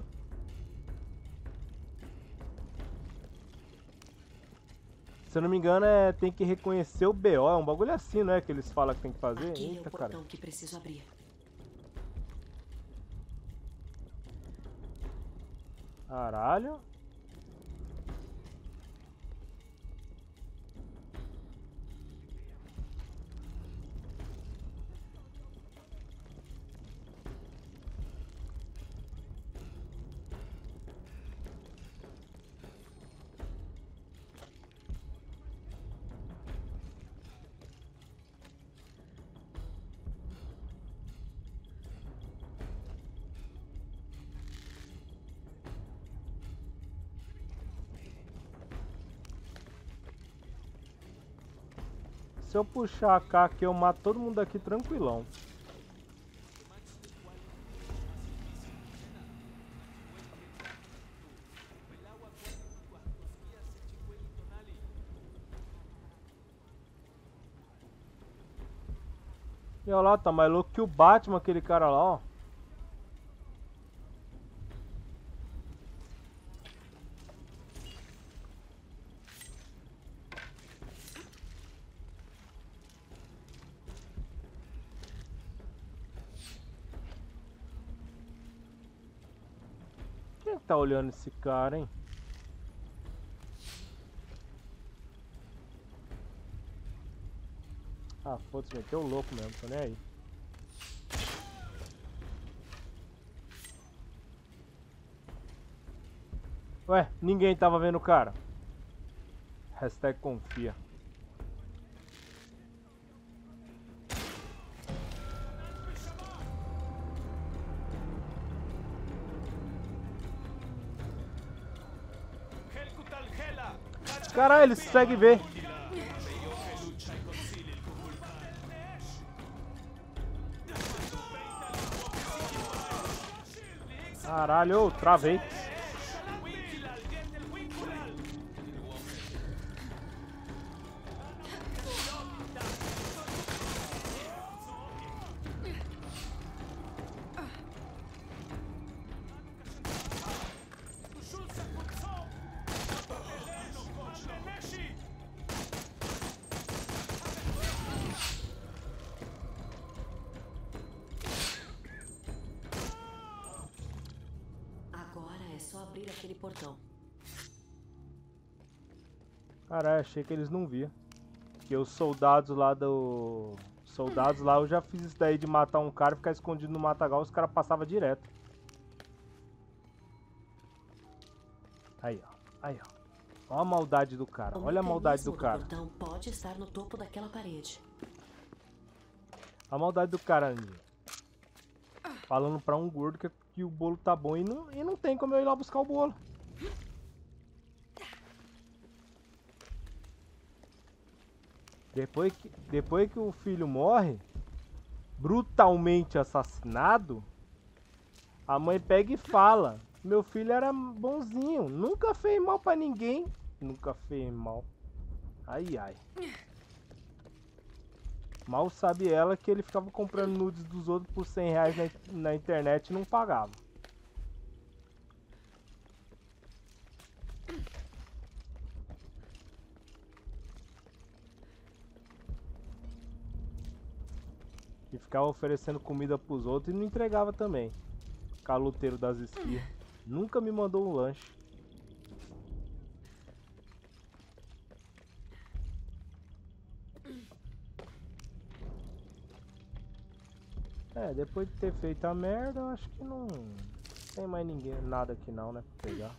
Se eu não me engano, tem que reconhecer o BO. É um bagulho assim, não é? Que eles falam que tem que fazer. Aqui Eita, é o portão cara. que preciso abrir. Caralho. Se eu puxar a K aqui, eu mato todo mundo aqui tranquilão. E olha lá, tá mais louco que o Batman, aquele cara lá, ó. Quem tá olhando esse cara, hein? Ah, foda-se, meteu o louco mesmo, tô nem aí. Ué, ninguém tava vendo o cara. Hashtag confia. Caralho, eles conseguem ver. Caralho, eu travei. Agora é só abrir aquele portão. Caralho, achei que eles não viam. Porque os soldados lá do... Soldados lá, eu já fiz isso daí de matar um cara e ficar escondido no matagal, os caras passavam direto. Aí, ó. Aí, ó. Olha a maldade do cara. Olha a maldade do cara. O portão pode estar no topo daquela parede. A maldade do cara, Nandinha. Falando pra um gordo que o bolo tá bom e não tem como eu ir lá buscar o bolo. Depois que o filho morre, brutalmente assassinado, a mãe pega e fala: meu filho era bonzinho, nunca fez mal pra ninguém. Nunca fez mal. Ai, ai. Mal sabe ela que ele ficava comprando nudes dos outros por 100 reais na internet e não pagava. E ficava oferecendo comida pros outros e não entregava também. Caloteiro das esquias. Nunca me mandou um lanche. É, depois de ter feito a merda, eu acho que não tem mais ninguém, nada aqui não, né, pra pegar.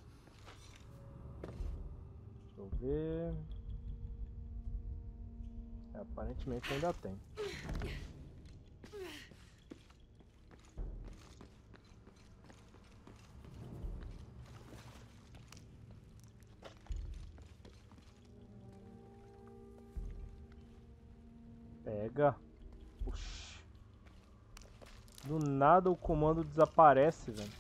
Deixa eu ver. É, aparentemente ainda tem. Pega. Oxi. Do nada o comando desaparece, velho.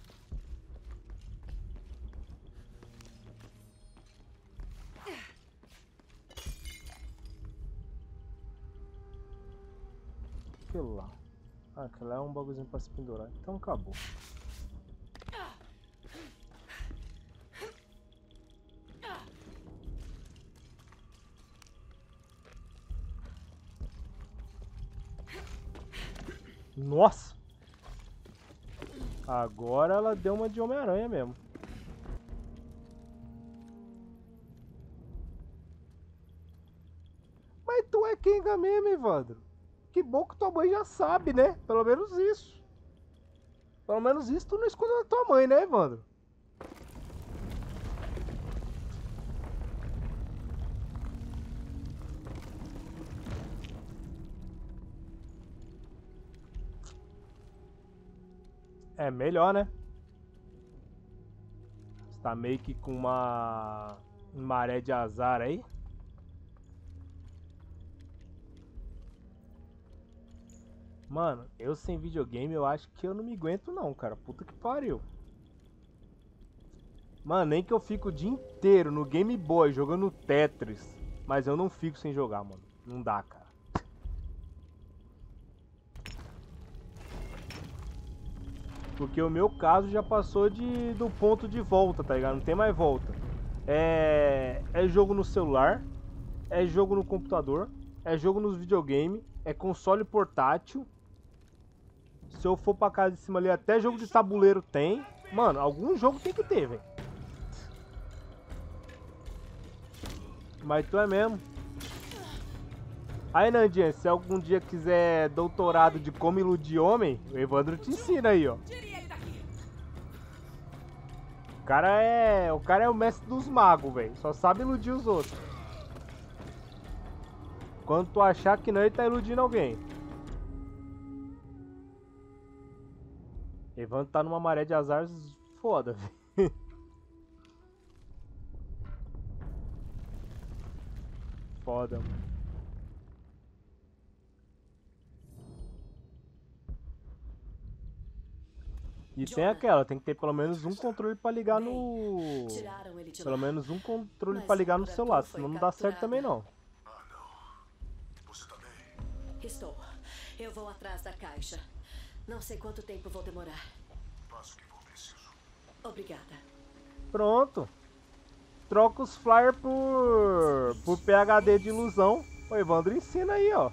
Aquilo lá. Ah, aquilo lá é um bagulhozinho pra se pendurar. Então acabou. Nossa! Agora ela deu uma de Homem-Aranha mesmo. Mas tu é Kenga mesmo, Evandro? Que bom que tua mãe já sabe, né? Pelo menos isso. Pelo menos isso tu não escuta da tua mãe, né, Evandro? É melhor, né? Você tá meio que com uma maré de azar aí. Mano, eu sem videogame eu acho que eu não me aguento não, cara. Puta que pariu. Mano, nem que eu fico o dia inteiro no Game Boy jogando Tetris. Mas eu não fico sem jogar, mano. Não dá, cara. Porque o meu caso já passou do ponto de volta, tá ligado? Não tem mais volta. É jogo no celular, é jogo no computador, é jogo nos videogame, é console portátil. Se eu for pra casa de cima ali, até jogo de tabuleiro tem. Mano, algum jogo tem que ter, velho. Mas tu é mesmo. Aí, Nandinha, se algum dia quiser doutorado de como iludir homem, o Evandro te ensina aí, ó. O cara é o mestre dos magos, velho. Só sabe iludir os outros. Quando tu achar que não, ele tá iludindo alguém. Evandro tá numa maré de azar foda, velho. Foda, mano. E tem aquela, tem que ter pelo menos um controle pra ligar no... Pelo menos um controle pra ligar no celular, senão não dá certo também não. Ah, não. Você tá bem? Estou. Eu vou atrás da caixa. Não sei quanto tempo vou demorar. Faço o que for preciso. Obrigada. Pronto. Troca os flyers por PHD de ilusão. O Evandro ensina aí, ó.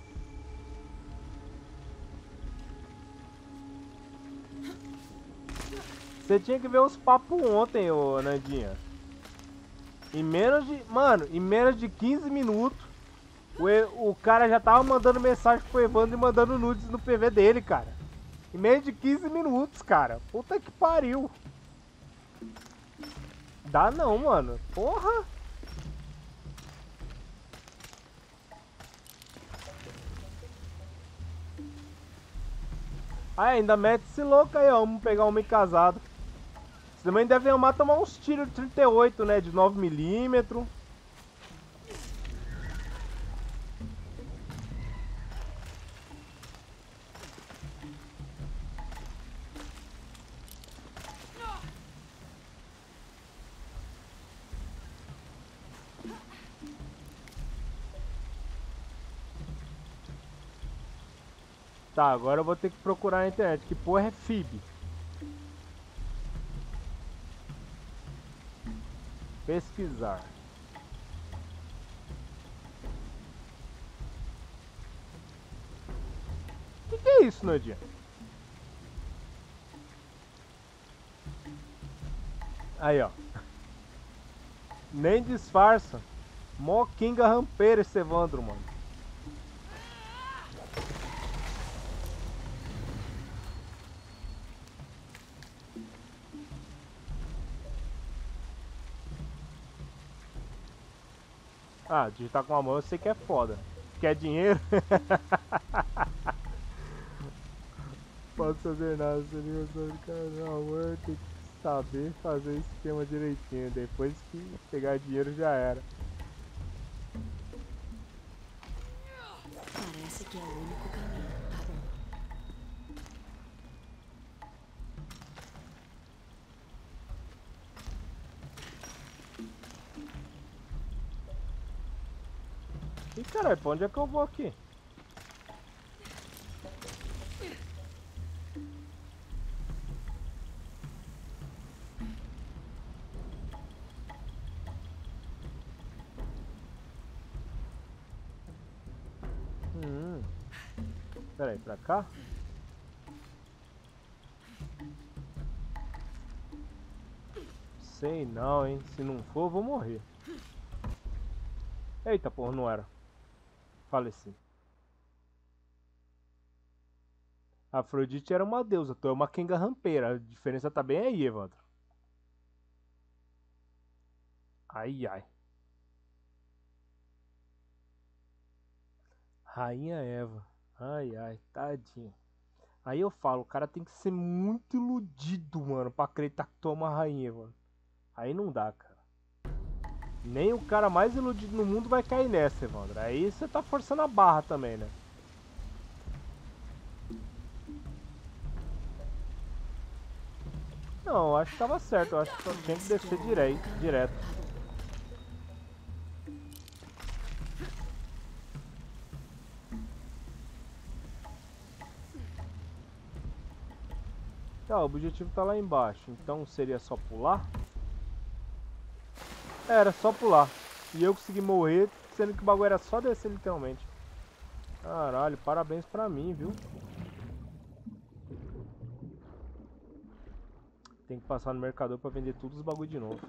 Você tinha que ver os papos ontem, ô Nandinha. Em menos de... Mano, em menos de 15 minutos, o cara já tava mandando mensagem pro Evandro e mandando nudes no PV dele, cara. Em menos de 15 minutos, cara. Puta que pariu. Dá não, mano. Porra. Ah, ainda mete esse louco aí, ó. Vamos pegar um homem casado. Você também deve amar tomar uns tiros de 38, né? De 9mm. Tá, agora eu vou ter que procurar na internet. Que porra é FIB? Pesquisar. Que é isso, Nandinha? Aí, ó. Nem disfarça. Mó Kinga rampeiro esse Evandro, mano. Ah, digitar com a mão eu sei que é foda. Quer dinheiro? Posso fazer nada, seria só de canal. Amor, tem que saber fazer o esquema direitinho. Depois que pegar dinheiro já era. Parece que é o único caminho, tá bom? Ih, caralho, pra onde é que eu vou aqui? Pera aí, pra cá? Sei não, hein? Se não for, eu vou morrer. Eita, porra, não era. Faleci. Afrodite era uma deusa, tu é uma Kenga rampeira. A diferença tá bem aí, Evandro. Ai, ai. Rainha Eva. Ai, ai, tadinha. Aí eu falo, o cara tem que ser muito iludido, mano, pra acreditar que tu é uma rainha, mano. Aí não dá, cara. Nem o cara mais iludido no mundo vai cair nessa, Evandro. Aí você tá forçando a barra também, né? Não, eu acho que tava certo. Eu acho que só tinha que descer direto. Tá, o objetivo tá lá embaixo. Então seria só pular? Era só pular. E eu consegui morrer, sendo que o bagulho era só descer literalmente. Caralho, parabéns pra mim, viu? Tem que passar no mercador pra vender todos os bagulho de novo.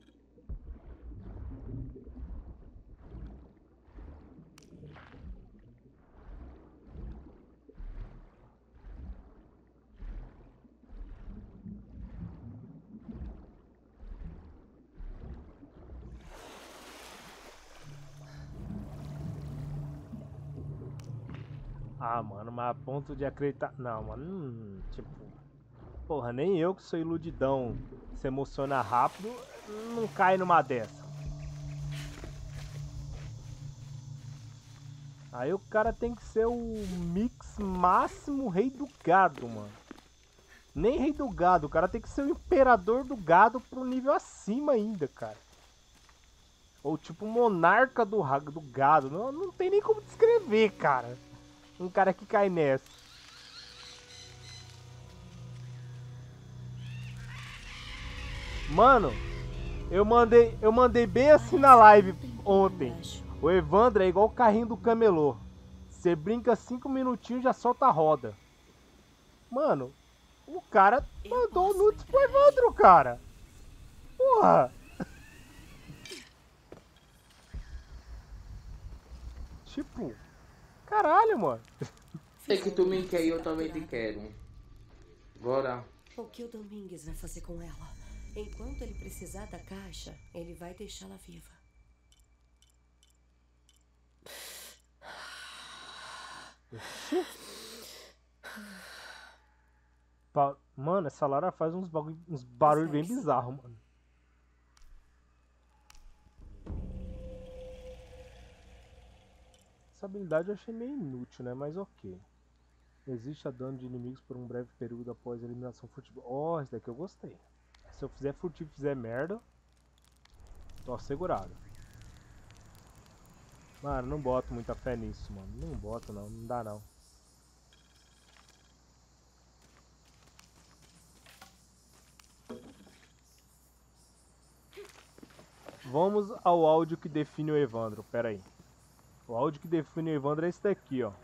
Ah, mano, mas a ponto de acreditar... Não, mano, tipo... Porra, nem eu que sou iludidão, se emociona rápido, não cai numa dessa. Aí o cara tem que ser o mix máximo rei do gado, mano. Nem rei do gado, o cara tem que ser o imperador do gado pro nível acima ainda, cara. Ou tipo monarca do gado, não tem nem como descrever, cara. Um cara que cai nessa. Mano, eu mandei bem assim na live ontem. O Evandro é igual o carrinho do camelô. Você brinca 5 minutinhos e já solta a roda. Mano, o cara mandou nudes pro Evandro, cara. Porra. Tipo, caralho, mano. Sei que tu me quer e eu também te quero. Bora. O que o Domingues vai fazer com ela? Enquanto ele precisar da caixa, ele vai deixá-la viva. Mano, essa Lara faz uns barulhos bem bizarros, mano. Essa habilidade eu achei meio inútil, né? Mas ok. Existe a dano de inimigos por um breve período após a eliminação furtiva. Oh, esse daqui eu gostei. Se eu fizer furtivo e fizer merda, tô assegurado. Mano, não boto muita fé nisso, mano. Não boto não, não dá não. Vamos ao áudio que define o Evandro, pera aí. O áudio que define o Evandro é esse daqui, ó.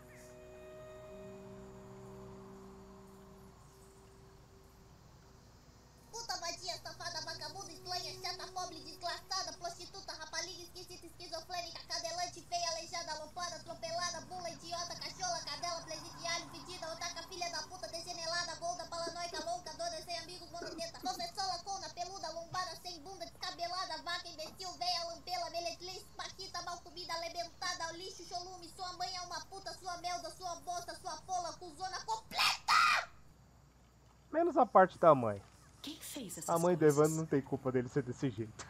Puta vadia, safada, vagabunda, estranha, chata, pobre, desgraçada, prostituta, rapaliga, esquisita, esquizofrênica, cadelante, feia, aleijada, aloprada, atropelada, bula, idiota, cachola, cadela, presidiário, pedida, otaca, filha da puta, degenerada, gorda, paranoica, louca, dona, sem amigos, monoteta, professora, cona, peluda, lombada, sem bunda, descabelada, vaca, imbecil, veia, lampela, meletriz, paquita, mal comida, alementada, lixo, cholume, sua mãe é uma puta, sua melda, sua bosta, sua pola, cuzona completa! Menos a parte da mãe. Quem fez essas A mãe do coisas? Evandro não tem culpa dele ser desse jeito.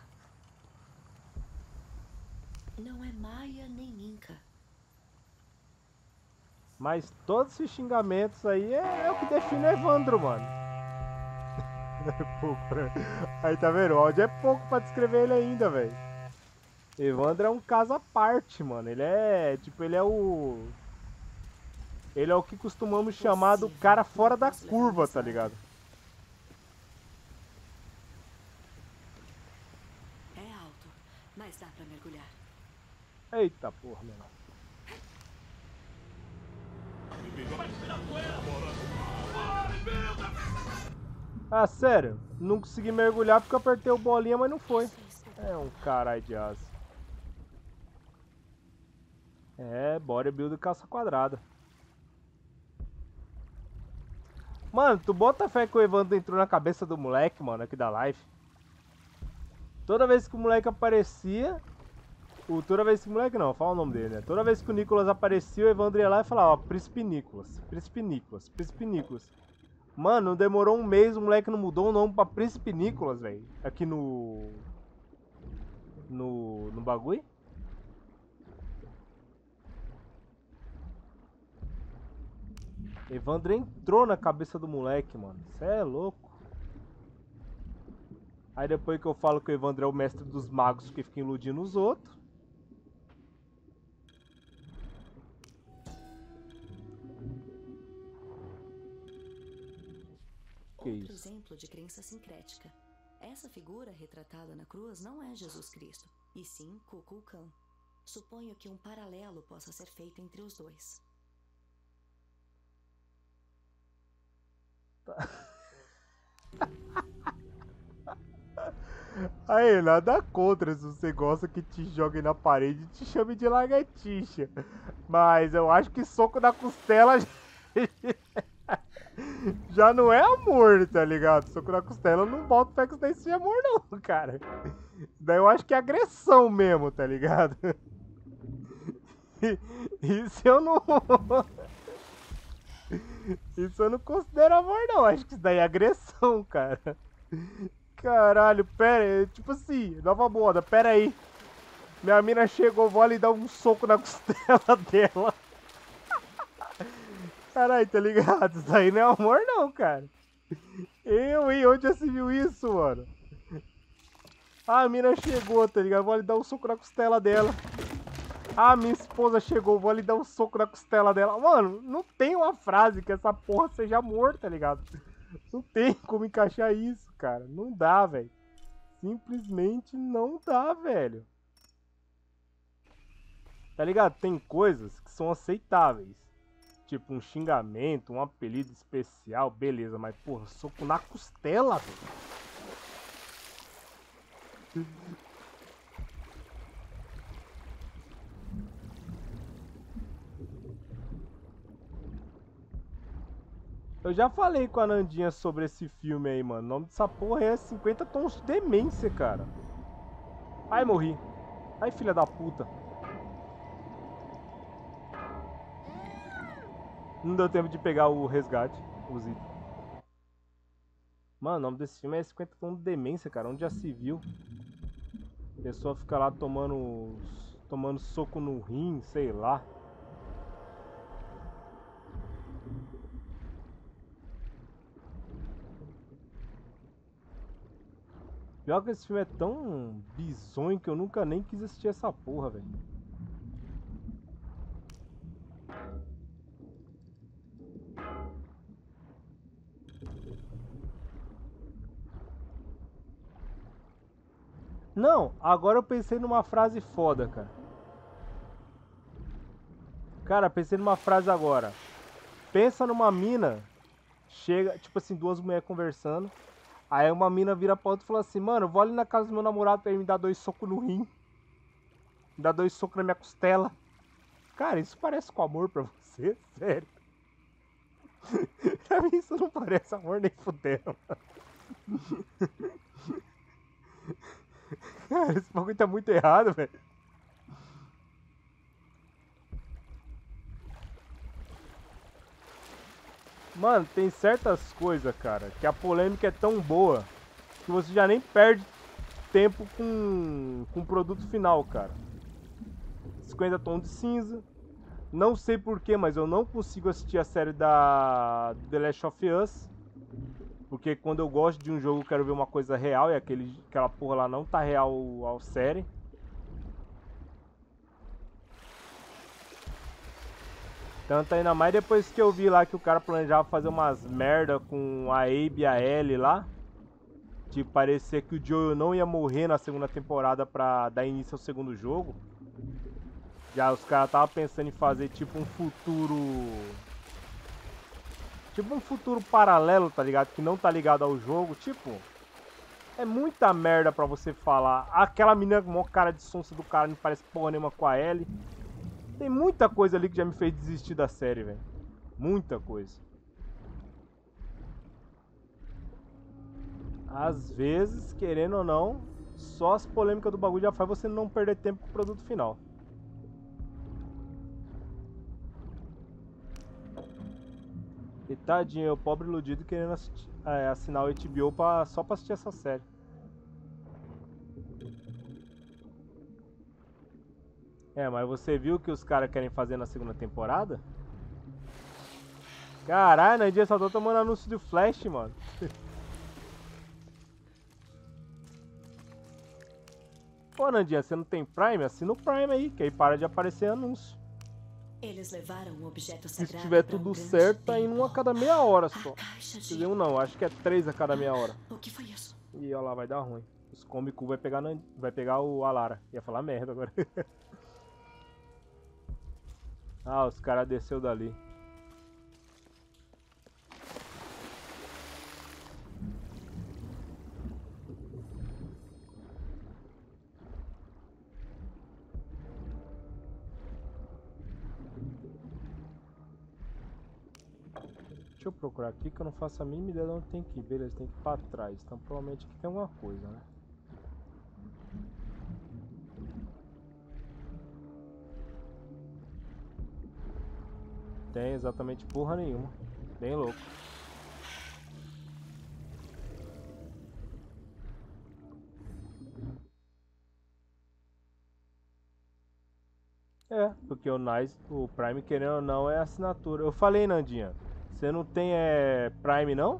Não é Maia nem Inca. Mas todos esses xingamentos aí é o que define o Evandro, mano. É pouco, né? Aí tá vendo? O áudio é pouco pra descrever ele ainda, velho. Evandro é um caso à parte, mano. Ele é, tipo, ele é o que costumamos chamar do cara fora da curva, tá ligado? É alto, mas dá pra mergulhar. Eita porra, meu irmão. Ah, sério? Não consegui mergulhar porque eu apertei o bolinha, mas não foi. É um caralho de asa. É, bodybuilder caça quadrada. Mano, tu bota fé que o Evandro entrou na cabeça do moleque, mano, aqui da live. Toda vez que o moleque aparecia... Toda vez que o moleque não, fala o nome dele, né? Toda vez que o Nicolas aparecia, o Evandro ia lá e falava, ó, Príncipe Nicolas, Príncipe Nicolas, Príncipe Nicolas. Mano, demorou um mês, o moleque não mudou o nome pra Príncipe Nicolas, velho. Aqui no bagulho. Evandro entrou na cabeça do moleque, mano. Cê é louco. Aí depois que eu falo que o Evandro é o mestre dos magos que fica iludindo os outros. Outro exemplo de crença sincrética. Essa figura retratada na cruz não é Jesus Cristo, e sim Kukulkan. Suponho que um paralelo possa ser feito entre os dois. Aí, nada contra se você gosta que te joguem na parede e te chame de lagartixa. Mas eu acho que soco na costela já não é amor, tá ligado? Soco na costela eu não boto fé que isso daí seja amor não, cara. Daí eu acho que é agressão mesmo, tá ligado? Isso eu não... Isso eu não considero amor não, acho que isso daí é agressão, cara. Caralho, pera, tipo assim, nova moda, pera aí. Minha mina chegou, vou ali dar um soco na costela dela. Caralho, tá ligado? Isso aí não é amor não, cara. Onde já se viu isso, mano? Ah, a mina chegou, tá ligado? Vou ali dar um soco na costela dela. Ah, minha esposa chegou, vou ali dar um soco na costela dela. Mano, não tem uma frase que essa porra seja amor, tá ligado? Não tem como encaixar isso, cara. Não dá, velho. Simplesmente não dá, velho. Tá ligado? Tem coisas que são aceitáveis. Tipo um xingamento, um apelido especial, beleza. Mas, porra, soco na costela, velho. Eu já falei com a Nandinha sobre esse filme aí, mano. O nome dessa porra é 50 Tons de Demência, cara. Ai, morri. Ai, filha da puta. Não deu tempo de pegar o resgate, os itens. Mano, o nome desse filme é 50 Tons de Demência, cara. Onde já se viu? A pessoa fica lá tomando soco no rim, sei lá. Pior que esse filme é tão bizonho que eu nunca nem quis assistir essa porra, velho. Não, agora eu pensei numa frase foda, cara. Cara, pensei numa frase agora. Pensa numa mina, chega, tipo assim, duas mulheres conversando. Aí uma mina vira pra outra e fala assim, mano, eu vou ali na casa do meu namorado pra ele me dar 2 socos no rim. Me dar 2 socos na minha costela. Cara, isso parece com amor pra você? Sério? Pra mim isso não parece amor nem fudendo, mano. Cara, esse bagulho tá muito errado, velho. Mano, tem certas coisas, cara, que a polêmica é tão boa que você já nem perde tempo com o produto final, cara. 50 Tons de Cinza. Não sei porquê, mas eu não consigo assistir a série da The Last of Us. Porque quando eu gosto de um jogo eu quero ver uma coisa real e aquela porra lá não tá real ao série. Tanto ainda mais depois que eu vi lá que o cara planejava fazer umas merda com a Abby e a Ellie lá. Tipo, parecia que o Joel não ia morrer na segunda temporada pra dar início ao segundo jogo. Já os caras estavam pensando em fazer tipo um futuro... Tipo um futuro paralelo, tá ligado? Que não tá ligado ao jogo. Tipo, é muita merda pra você falar. Aquela menina com uma cara de sonsa do cara não parece porra nenhuma com a Ellie. Tem muita coisa ali que já me fez desistir da série, velho. Muita coisa. Às vezes, querendo ou não, só as polêmicas do bagulho já faz você não perder tempo com o produto final. E tadinho, o pobre iludido querendo assinar o HBO só pra assistir essa série. É, mas você viu o que os caras querem fazer na segunda temporada? Caralho, Nandinha só tô tomando anúncio do Flash, mano. Pô, Nandinha, você não tem Prime? Assina o Prime aí, que aí para de aparecer anúncio. Eles levaram um objeto sagrado. Se tiver tudo certo, tá indo um a cada meia hora só. Quer dizer, um não, acho que é 3 a cada meia hora. O que foi isso? Ih, olha lá, vai dar ruim. Os Comic vai pegar o Alara. Ia falar merda agora. Ah, os caras desceu dali. Deixa eu procurar aqui que eu não faço a mínima ideia de onde tem que ir. Beleza, tem que ir pra trás. Então provavelmente aqui tem alguma coisa, né? Tem exatamente porra nenhuma. Bem louco. É, porque o Prime, querendo ou não, é assinatura. Eu falei, Nandinha, você não tem Prime não?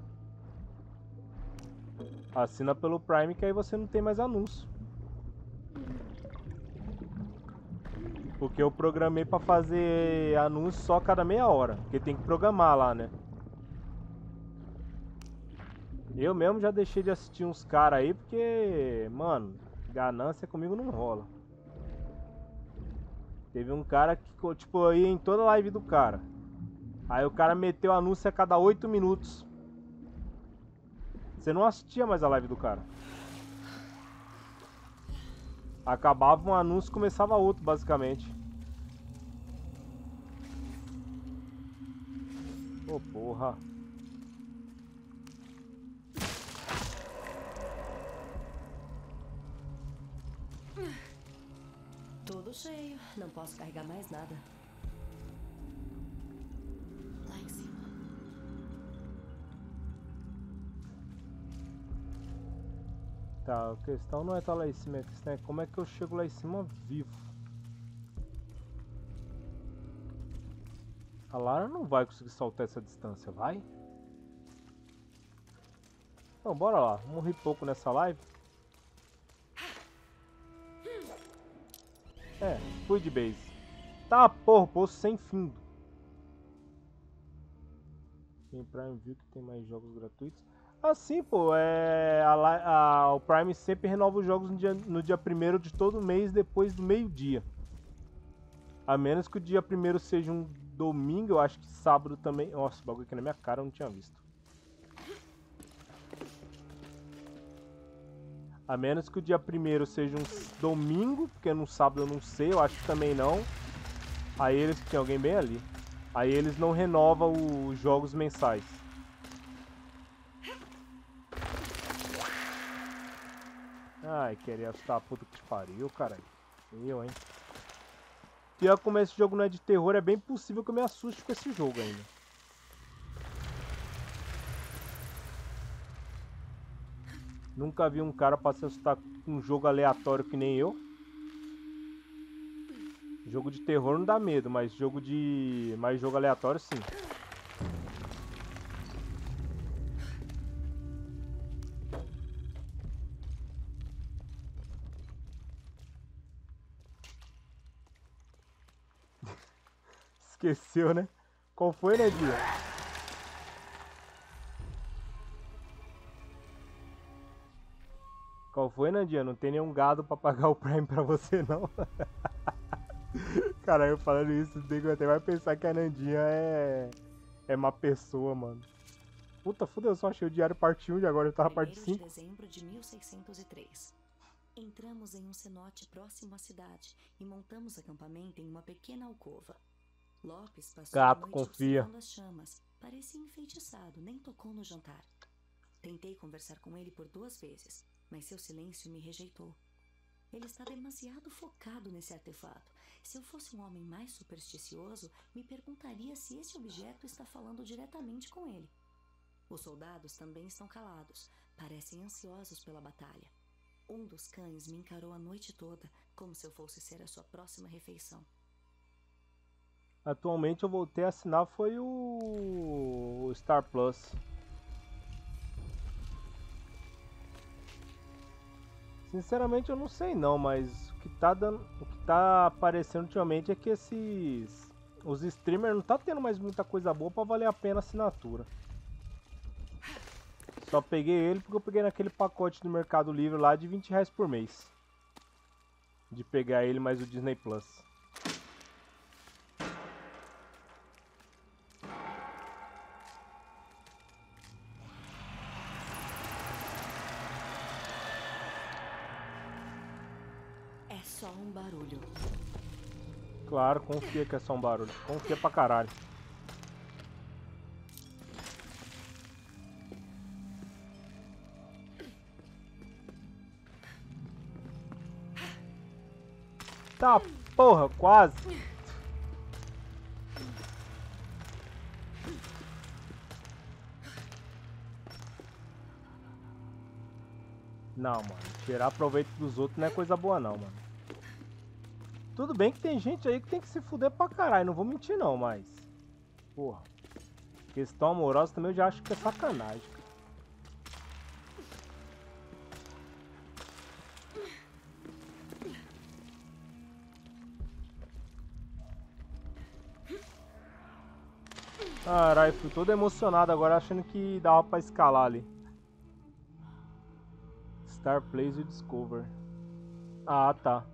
Assina pelo Prime que aí você não tem mais anúncio. Porque eu programei pra fazer anúncio só a cada meia hora. Porque tem que programar lá, né? Eu mesmo já deixei de assistir uns caras aí porque, mano, ganância comigo não rola. Teve um cara que, tipo, eu ia em toda live do cara. Aí o cara meteu anúncio a cada 8 minutos. Você não assistia mais a live do cara. Acabava um anúncio e começava outro, basicamente. Ô, porra. saco cheio. Não posso carregar mais nada. Lá em cima. Tá, a questão não é estar lá em cima, a questão é como é que eu chego lá em cima vivo. A Lara não vai conseguir saltar essa distância, vai? Então, bora lá. Morri pouco nessa live. É, fui de base. Tá, porra, poço sem fim. Tem Prime View que tem mais jogos gratuitos. Assim, pô, o Prime sempre renova os jogos no dia 1º de todo mês, depois do meio-dia. A menos que o dia 1º seja um domingo, eu acho que sábado também. Nossa, o bagulho aqui na minha cara eu não tinha visto. A menos que o dia 1º seja um domingo, porque no sábado eu não sei, eu acho que também não. Aí eles... Tem alguém bem ali. Aí eles não renovam os jogos mensais. Ai, queria assustar a puta que te pariu, caralho. Eu, hein. Pior que como esse jogo não é de terror, é bem possível que eu me assuste com esse jogo ainda. Nunca vi um cara pra se assustar com um jogo aleatório que nem eu. Jogo de terror não dá medo, mas jogo aleatório sim. Esqueceu, né? Qual foi, né, Dia? Qual foi, Nandinha? Não tem nenhum gado pra pagar o Prime pra você, não. Cara, eu falando isso, o nego até vai pensar que a Nandinha é uma pessoa, mano. Puta, fudeu, só achei o diário parte 1 e agora eu tava parte 5. 1º de dezembro de 1603. Entramos em um cenote próximo à cidade e montamos acampamento em uma pequena alcova. Lopes passou a noite observando as chamas. Parecia enfeitiçado, nem tocou no jantar. Tentei conversar com ele por 2 vezes, mas seu silêncio me rejeitou. Ele está demasiado focado nesse artefato. Se eu fosse um homem mais supersticioso, me perguntaria se esse objeto está falando diretamente com ele. Os soldados também estão calados, parecem ansiosos pela batalha. Um dos cães me encarou a noite toda, como se eu fosse ser a sua próxima refeição. Atualmente eu voltei a assinar foi o Star Plus. Sinceramente eu não sei não, mas o que tá aparecendo ultimamente é que os streamers não tá tendo mais muita coisa boa pra valer a pena a assinatura. Só peguei ele porque eu peguei naquele pacote do Mercado Livre lá de R$20 por mês. De pegar ele mais o Disney Plus. Só um barulho. Claro, confia que é só um barulho. Confia pra caralho. Tá, porra, quase. Não, mano. Tirar proveito dos outros não é coisa boa não, mano. Tudo bem que tem gente aí que tem que se fuder pra caralho, não vou mentir não, mas... Porra. Questão amorosa também eu já acho que é sacanagem. Caralho, fui todo emocionado agora achando que dava pra escalar ali. Star Plays e Discover. Ah, tá.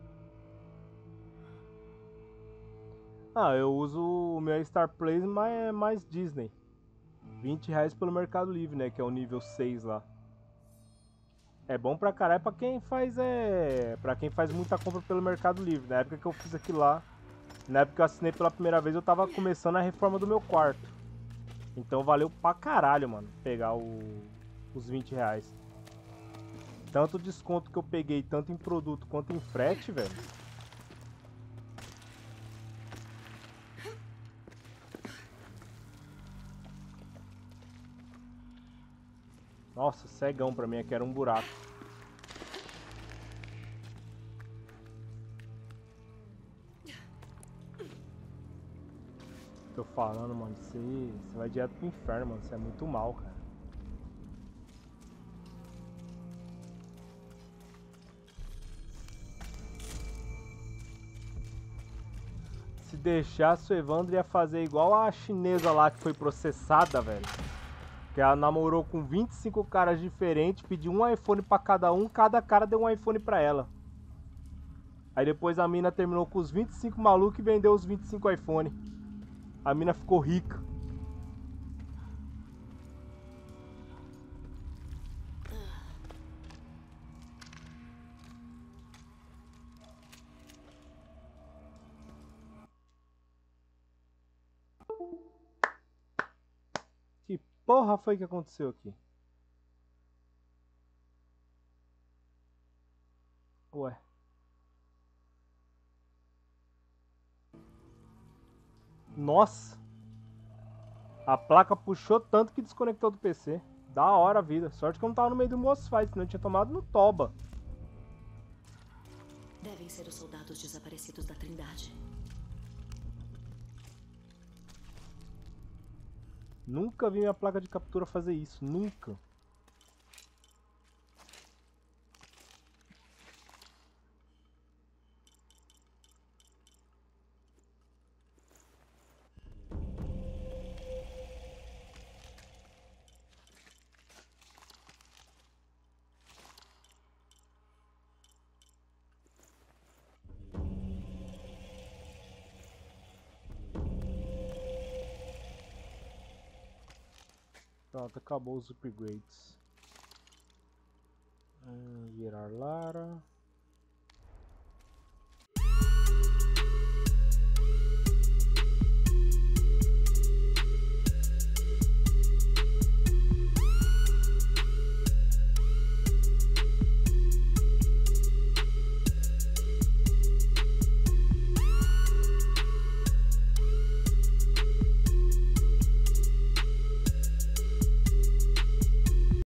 Ah, eu uso o meu Star Plays mais Disney. R$20 pelo Mercado Livre, né? Que é o nível 6 lá. É bom pra caralho pra quem faz pra quem faz muita compra pelo Mercado Livre. Na época que eu fiz aquilo lá, na época que eu assinei pela primeira vez, eu tava começando a reforma do meu quarto. Então valeu pra caralho, mano, pegar os R$20. Tanto o desconto que eu peguei, tanto em produto quanto em frete, velho. Nossa, cegão pra mim, aqui era um buraco. Tô falando, mano, você vai direto pro inferno, mano. Você é muito mal, cara. Se deixasse, o Evandro ia fazer igual a chinesa lá que foi processada, velho. Que ela namorou com 25 caras diferentes, pediu um iPhone pra cada cara deu um iPhone pra ela. Aí depois a mina terminou com os 25 malucos e vendeu os 25 iPhone. A mina ficou rica. Que porra foi que aconteceu aqui? Ué. Nossa. A placa puxou tanto que desconectou do PC. Da hora a vida. Sorte que eu não tava no meio do Boss Fight, senão eu tinha tomado no toba. Devem ser os soldados desaparecidos da Trindade. Nunca vi minha placa de captura fazer isso. Nunca. Pronto, acabou os upgrades. Virar Lara.